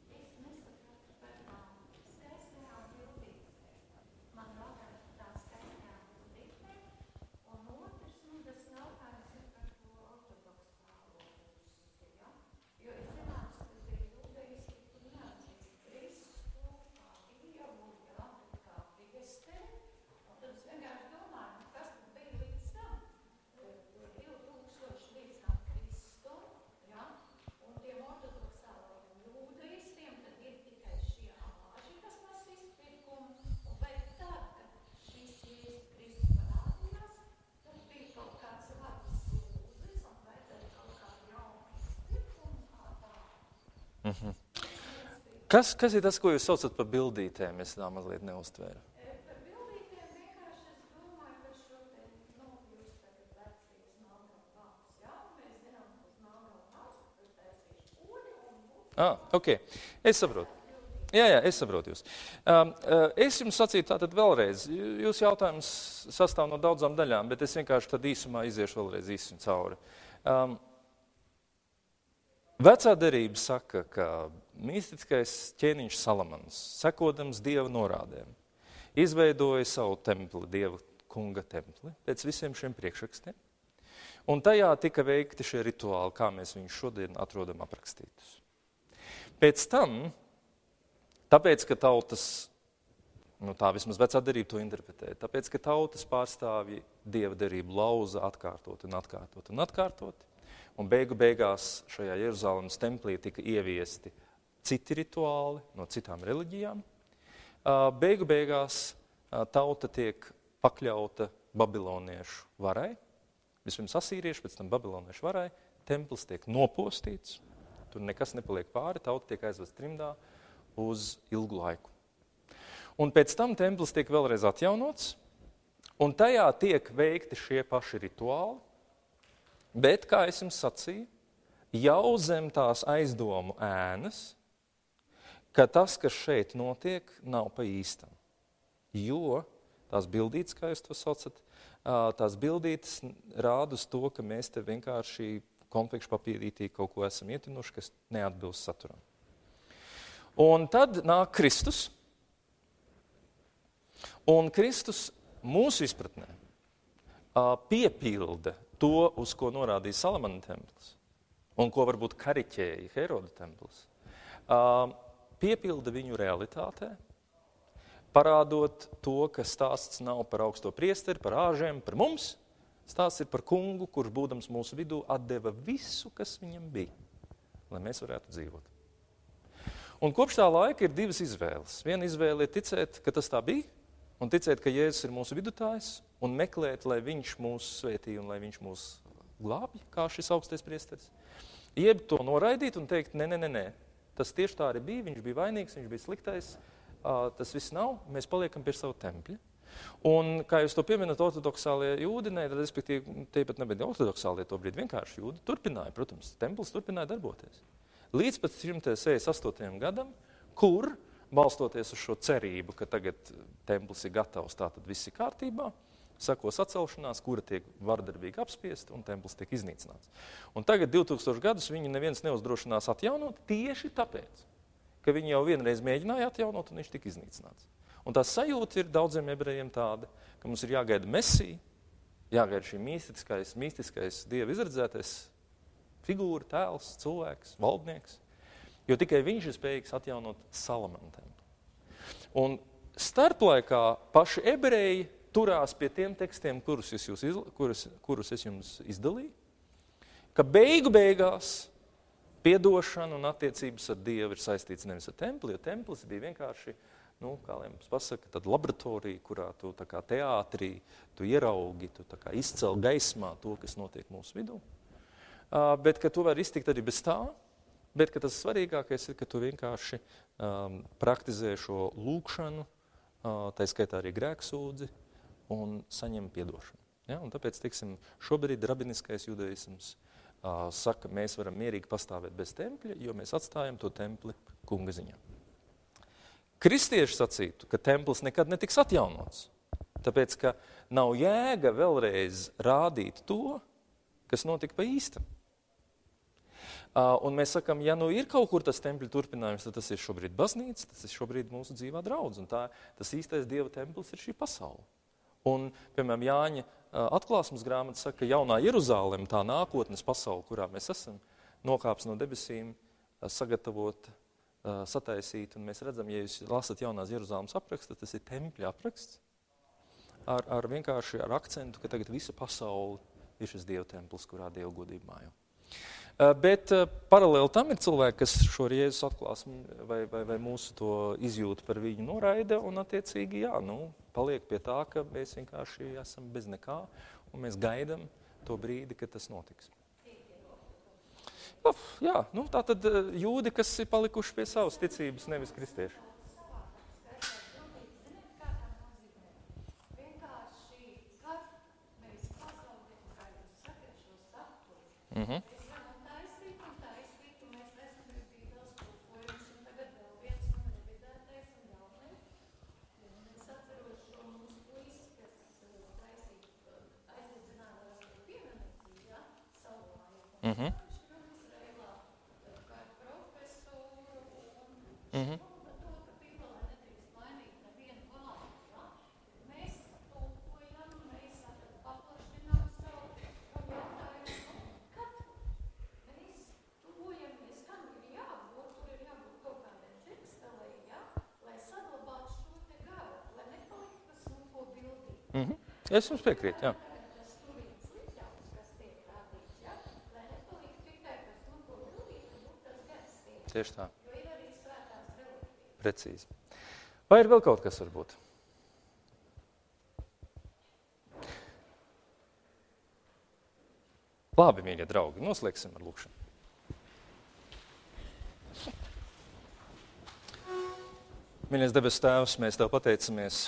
Kas ir tas, ko jūs saucat par bildītēm? Es tā mazliet neuztvēru. Par bildītēm vienkārši es domāju, ka šo te nokļūst tagad vecīs Melnkalnu valsts. Jā, mēs zinām, ka uz Melnkalnu valsts tur taisīšu ūdi un būtu. Ok. Es saprotu. Jā, es saprotu jūs. Es jums sacītu tātad vēlreiz. Jūs jautājums sastāv no daudzām daļām, bet es vienkārši tad īsumā iziešu vēlreiz īsum cauri. Vecā derība saka, ka mīstiskais ķēniņš Salamans, sekodams Dieva norādēm, izveidoja savu templi, Dieva kunga templi, pēc visiem šiem priekšrakstiem. Un tajā tika veikti šie rituāli, kā mēs viņus šodien atrodam aprakstītus. Pēc tam, tāpēc, ka tautas, tā vismaz vecā derība to interpretē, tāpēc, ka tautas pārstāvji Dieva derību lauza atkārtot un atkārtot un atkārtot, un beigās šajā Jeruzalemes templī tika ieviesti citi rituāli no citām reliģijām. Beigās tauta tiek pakļauta babiloniešu varai, vispirms asīriešu, pēc tam babiloniešu varai, templis tiek nopostīts, tur nekas nepaliek pāri, tauta tiek aizvest trimdā uz ilgu laiku. Un pēc tam templis tiek vēlreiz atjaunots, un tajā tiek veikti šie paši rituāli, bet, kā es jums sacīju, jau zem tās aizdomu ēnas, ka tas, kas šeit notiek, nav pa īstam. Jo tās bildītes, kā jūs to saucat, tās bildītes rāda uz to, ka mēs te vienkārši konfekšu papīrītī kaut ko esam ietinuši, kas neatbilst saturam. Un tad nāk Kristus, un Kristus mūsu izpratnē piepilda to, uz ko norādīja Salamana templis, un ko varbūt kariķēja Heroda templis, piepilda viņu realitātē, parādot to, ka stāsts nav par augsto priesteri, par āžiem, par mums. Stāsts ir par kungu, kurš būdams mūsu vidū atdeva visu, kas viņam bija, lai mēs varētu dzīvot. Un kopš tā laika ir divas izvēles. Viena izvēle ir ticēt, ka tas tā bija, un ticēt, ka Jēzus ir mūsu vidutājs, un meklēt, lai viņš mūs svētī un lai viņš mūs glābj, kā šis augstais priesteris. Jeb to noraidīt un teikt, nē, tas tieši tā arī bija, viņš bija vainīgs, viņš bija sliktais, tas viss nav, mēs paliekam pie savu tempļa. Un, kā jūs to pieminat, ortodoksālie jūdi, tad, respektīvi, tie pat nebija ortodoksālie to brīdi, vienkārši jūdi turpināja, protams, templis turpināja darboties. Līdz pat 168. gadam, kur, balstoties uz šo cerību, ka tagad templis ir gatavs, tātad viss ir kārtībā, sako sacelšanās, kura tiek vardarbīgi apspiesta un templis tiek iznīcināts. Un tagad 2000 gadus viņu neviens neuzdrošinās atjaunot tieši tāpēc, ka viņi jau vienreiz mēģināja atjaunot un viņš tika iznīcināts. Un tā sajūta ir daudziem ebrejiem tāda, ka mums ir jāgaida Mesija, jāgaida šī mistiskais Dieva izredzētais figūra, tēls, cilvēks, valdnieks, jo tikai viņš ir spējīgs atjaunot Salamana templi. Un starplaikā paši ebreji turās pie tiem tekstiem, kurus es jums izdalīju, ka beigās piedošana un attiecības ar Dievu ir saistīts nevis ar templi, jo templis bija vienkārši, kā lai mums pasaka, tad laboratorija, kurā tu tā kā teātrī, tu ieraugi, tu tā kā izcel gaismā to, kas notiek mūsu vidū. Bet ka tu vari iztikt arī bez tā, bet ka tas svarīgākais ir, ka tu vienkārši praktizē šo lūkšanu, tā skaitā arī grēksūdzi, un saņem piedošanu. Ja? Un tāpēc, šobrīd rabiniskais judaisms saka, mēs varam mierīgi pastāvēt bez tempļa, jo mēs atstājam to templi kunga ziņā. Kristieši sacītu, ka templis nekad netiks atjaunots, tāpēc, ka nav jēga vēlreiz rādīt to, kas notika pa īstam. Un mēs sakam, ja ir kaut kur tas tempļa turpinājums, tad tas ir šobrīd baznīca, tas ir šobrīd mūsu dzīvā draudz, un tas īstais Dieva templis ir šī pasaule. Un, piemēram, Jāņa atklāsmes grāmata saka, ka jaunā Jeruzālem, tā nākotnes pasaule, kurā mēs esam, nokāps no debesīm, sagatavot, sataisīt, un mēs redzam, ja jūs lasat jaunās Jeruzālemes aprakstu, tas ir tempļa apraksts, vienkārši ar akcentu, ka tagad visa pasaule ir šis Dieva templis, kurā Dieva godība mājo. Bet paralēli tam ir cilvēki, kas šo Jēzus atklāsmi vai mūsu to izjūtu par viņu noraida un attiecīgi, paliek pie tā, ka mēs vienkārši esam bez nekā un mēs gaidam to brīdi, kad tas notiks. Jā, tā tad jūdi, kas ir palikuši pie savas ticības, nevis kristieši. Es jums piekrītu, jā. Tieši tā. Precīzi. Vai ir vēl kaut kas varbūt? Labi, mīļie draugi, noslēgsim ar lūkšanu. Mīļais debes Tēvs, mēs Tev pateicamies,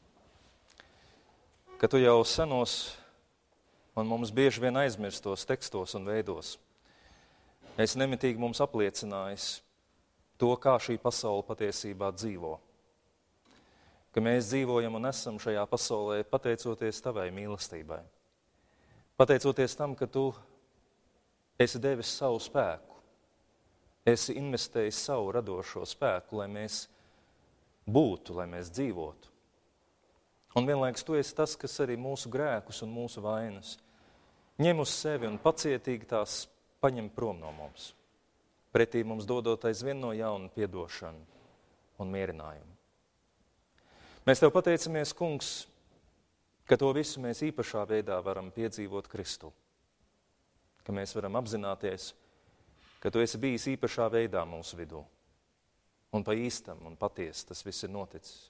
ka Tu jau senos un mums bieži vien aizmirstos tekstos un veidos. Es nemitīgi mums apliecinājis to, kā šī pasaule patiesībā dzīvo. Ka mēs dzīvojam un esam šajā pasaulē pateicoties Tavai mīlestībai. Pateicoties tam, ka Tu esi devis savu spēku, esi investējis savu radošo spēku, lai mēs būtu, lai mēs dzīvotu. Un vienlaikus tu esi tas, kas arī mūsu grēkus un mūsu vainas ņem uz sevi un pacietīgi tās paņem prom no mums. Pretī mums dodot aizvien no jauna piedošanu un mierinājumu. Mēs tev pateicamies, kungs, ka to visu mēs īpašā veidā varam piedzīvot Kristu. Ka mēs varam apzināties, ka tu esi bijis īpašā veidā mūsu vidū. Un pa īstam un patiesi tas viss ir noticis.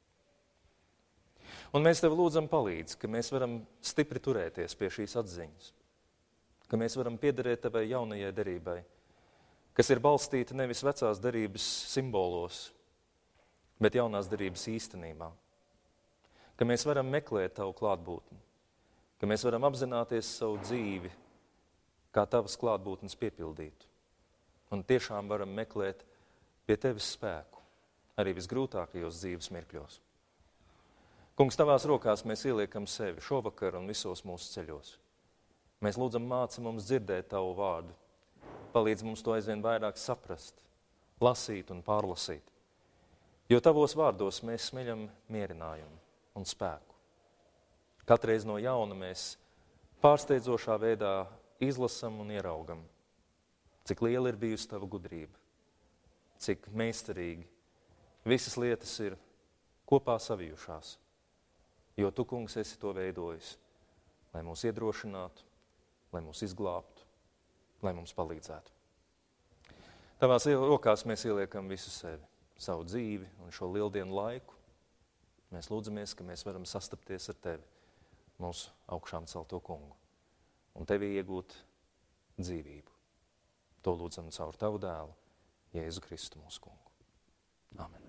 Un mēs tev lūdzam palīdzi, ka mēs varam stipri turēties pie šīs atziņas. Ka mēs varam piederēt tavai jaunajai derībai, kas ir balstīta nevis vecās derības simbolos, bet jaunās derības īstenībā. Ka mēs varam meklēt tavu klātbūtni, ka mēs varam apzināties savu dzīvi, kā tavas klātbūtnes piepildītu. Un tiešām varam meklēt pie tevis spēku, arī visgrūtākajos dzīves mirkļos. Kungs, tavās rokās mēs ieliekam sevi šovakar un visos mūsu ceļos. Mēs lūdzam māci mums dzirdēt tavu vārdu, palīdz mums to aizvien vairāk saprast, lasīt un pārlasīt. Jo tavos vārdos mēs smeļam mierinājumu un spēku. Katreiz no jauna mēs pārsteidzošā veidā izlasam un ieraugam, cik liela ir bijusi tava gudrība, cik meistarīgi visas lietas ir kopā savijušās. Jo tu, kungs, esi to veidojis, lai mūs iedrošinātu, lai mūs izglābtu, lai mums palīdzētu. Tavās rokās mēs ieliekam visu sevi, savu dzīvi un šo lieldienu laiku. Mēs lūdzamies, ka mēs varam sastapties ar tevi, mūsu augšām celto kungu, un tevī iegūt dzīvību. To lūdzam caur tavu dēlu, Jēzu Kristu mūsu kungu. Amen.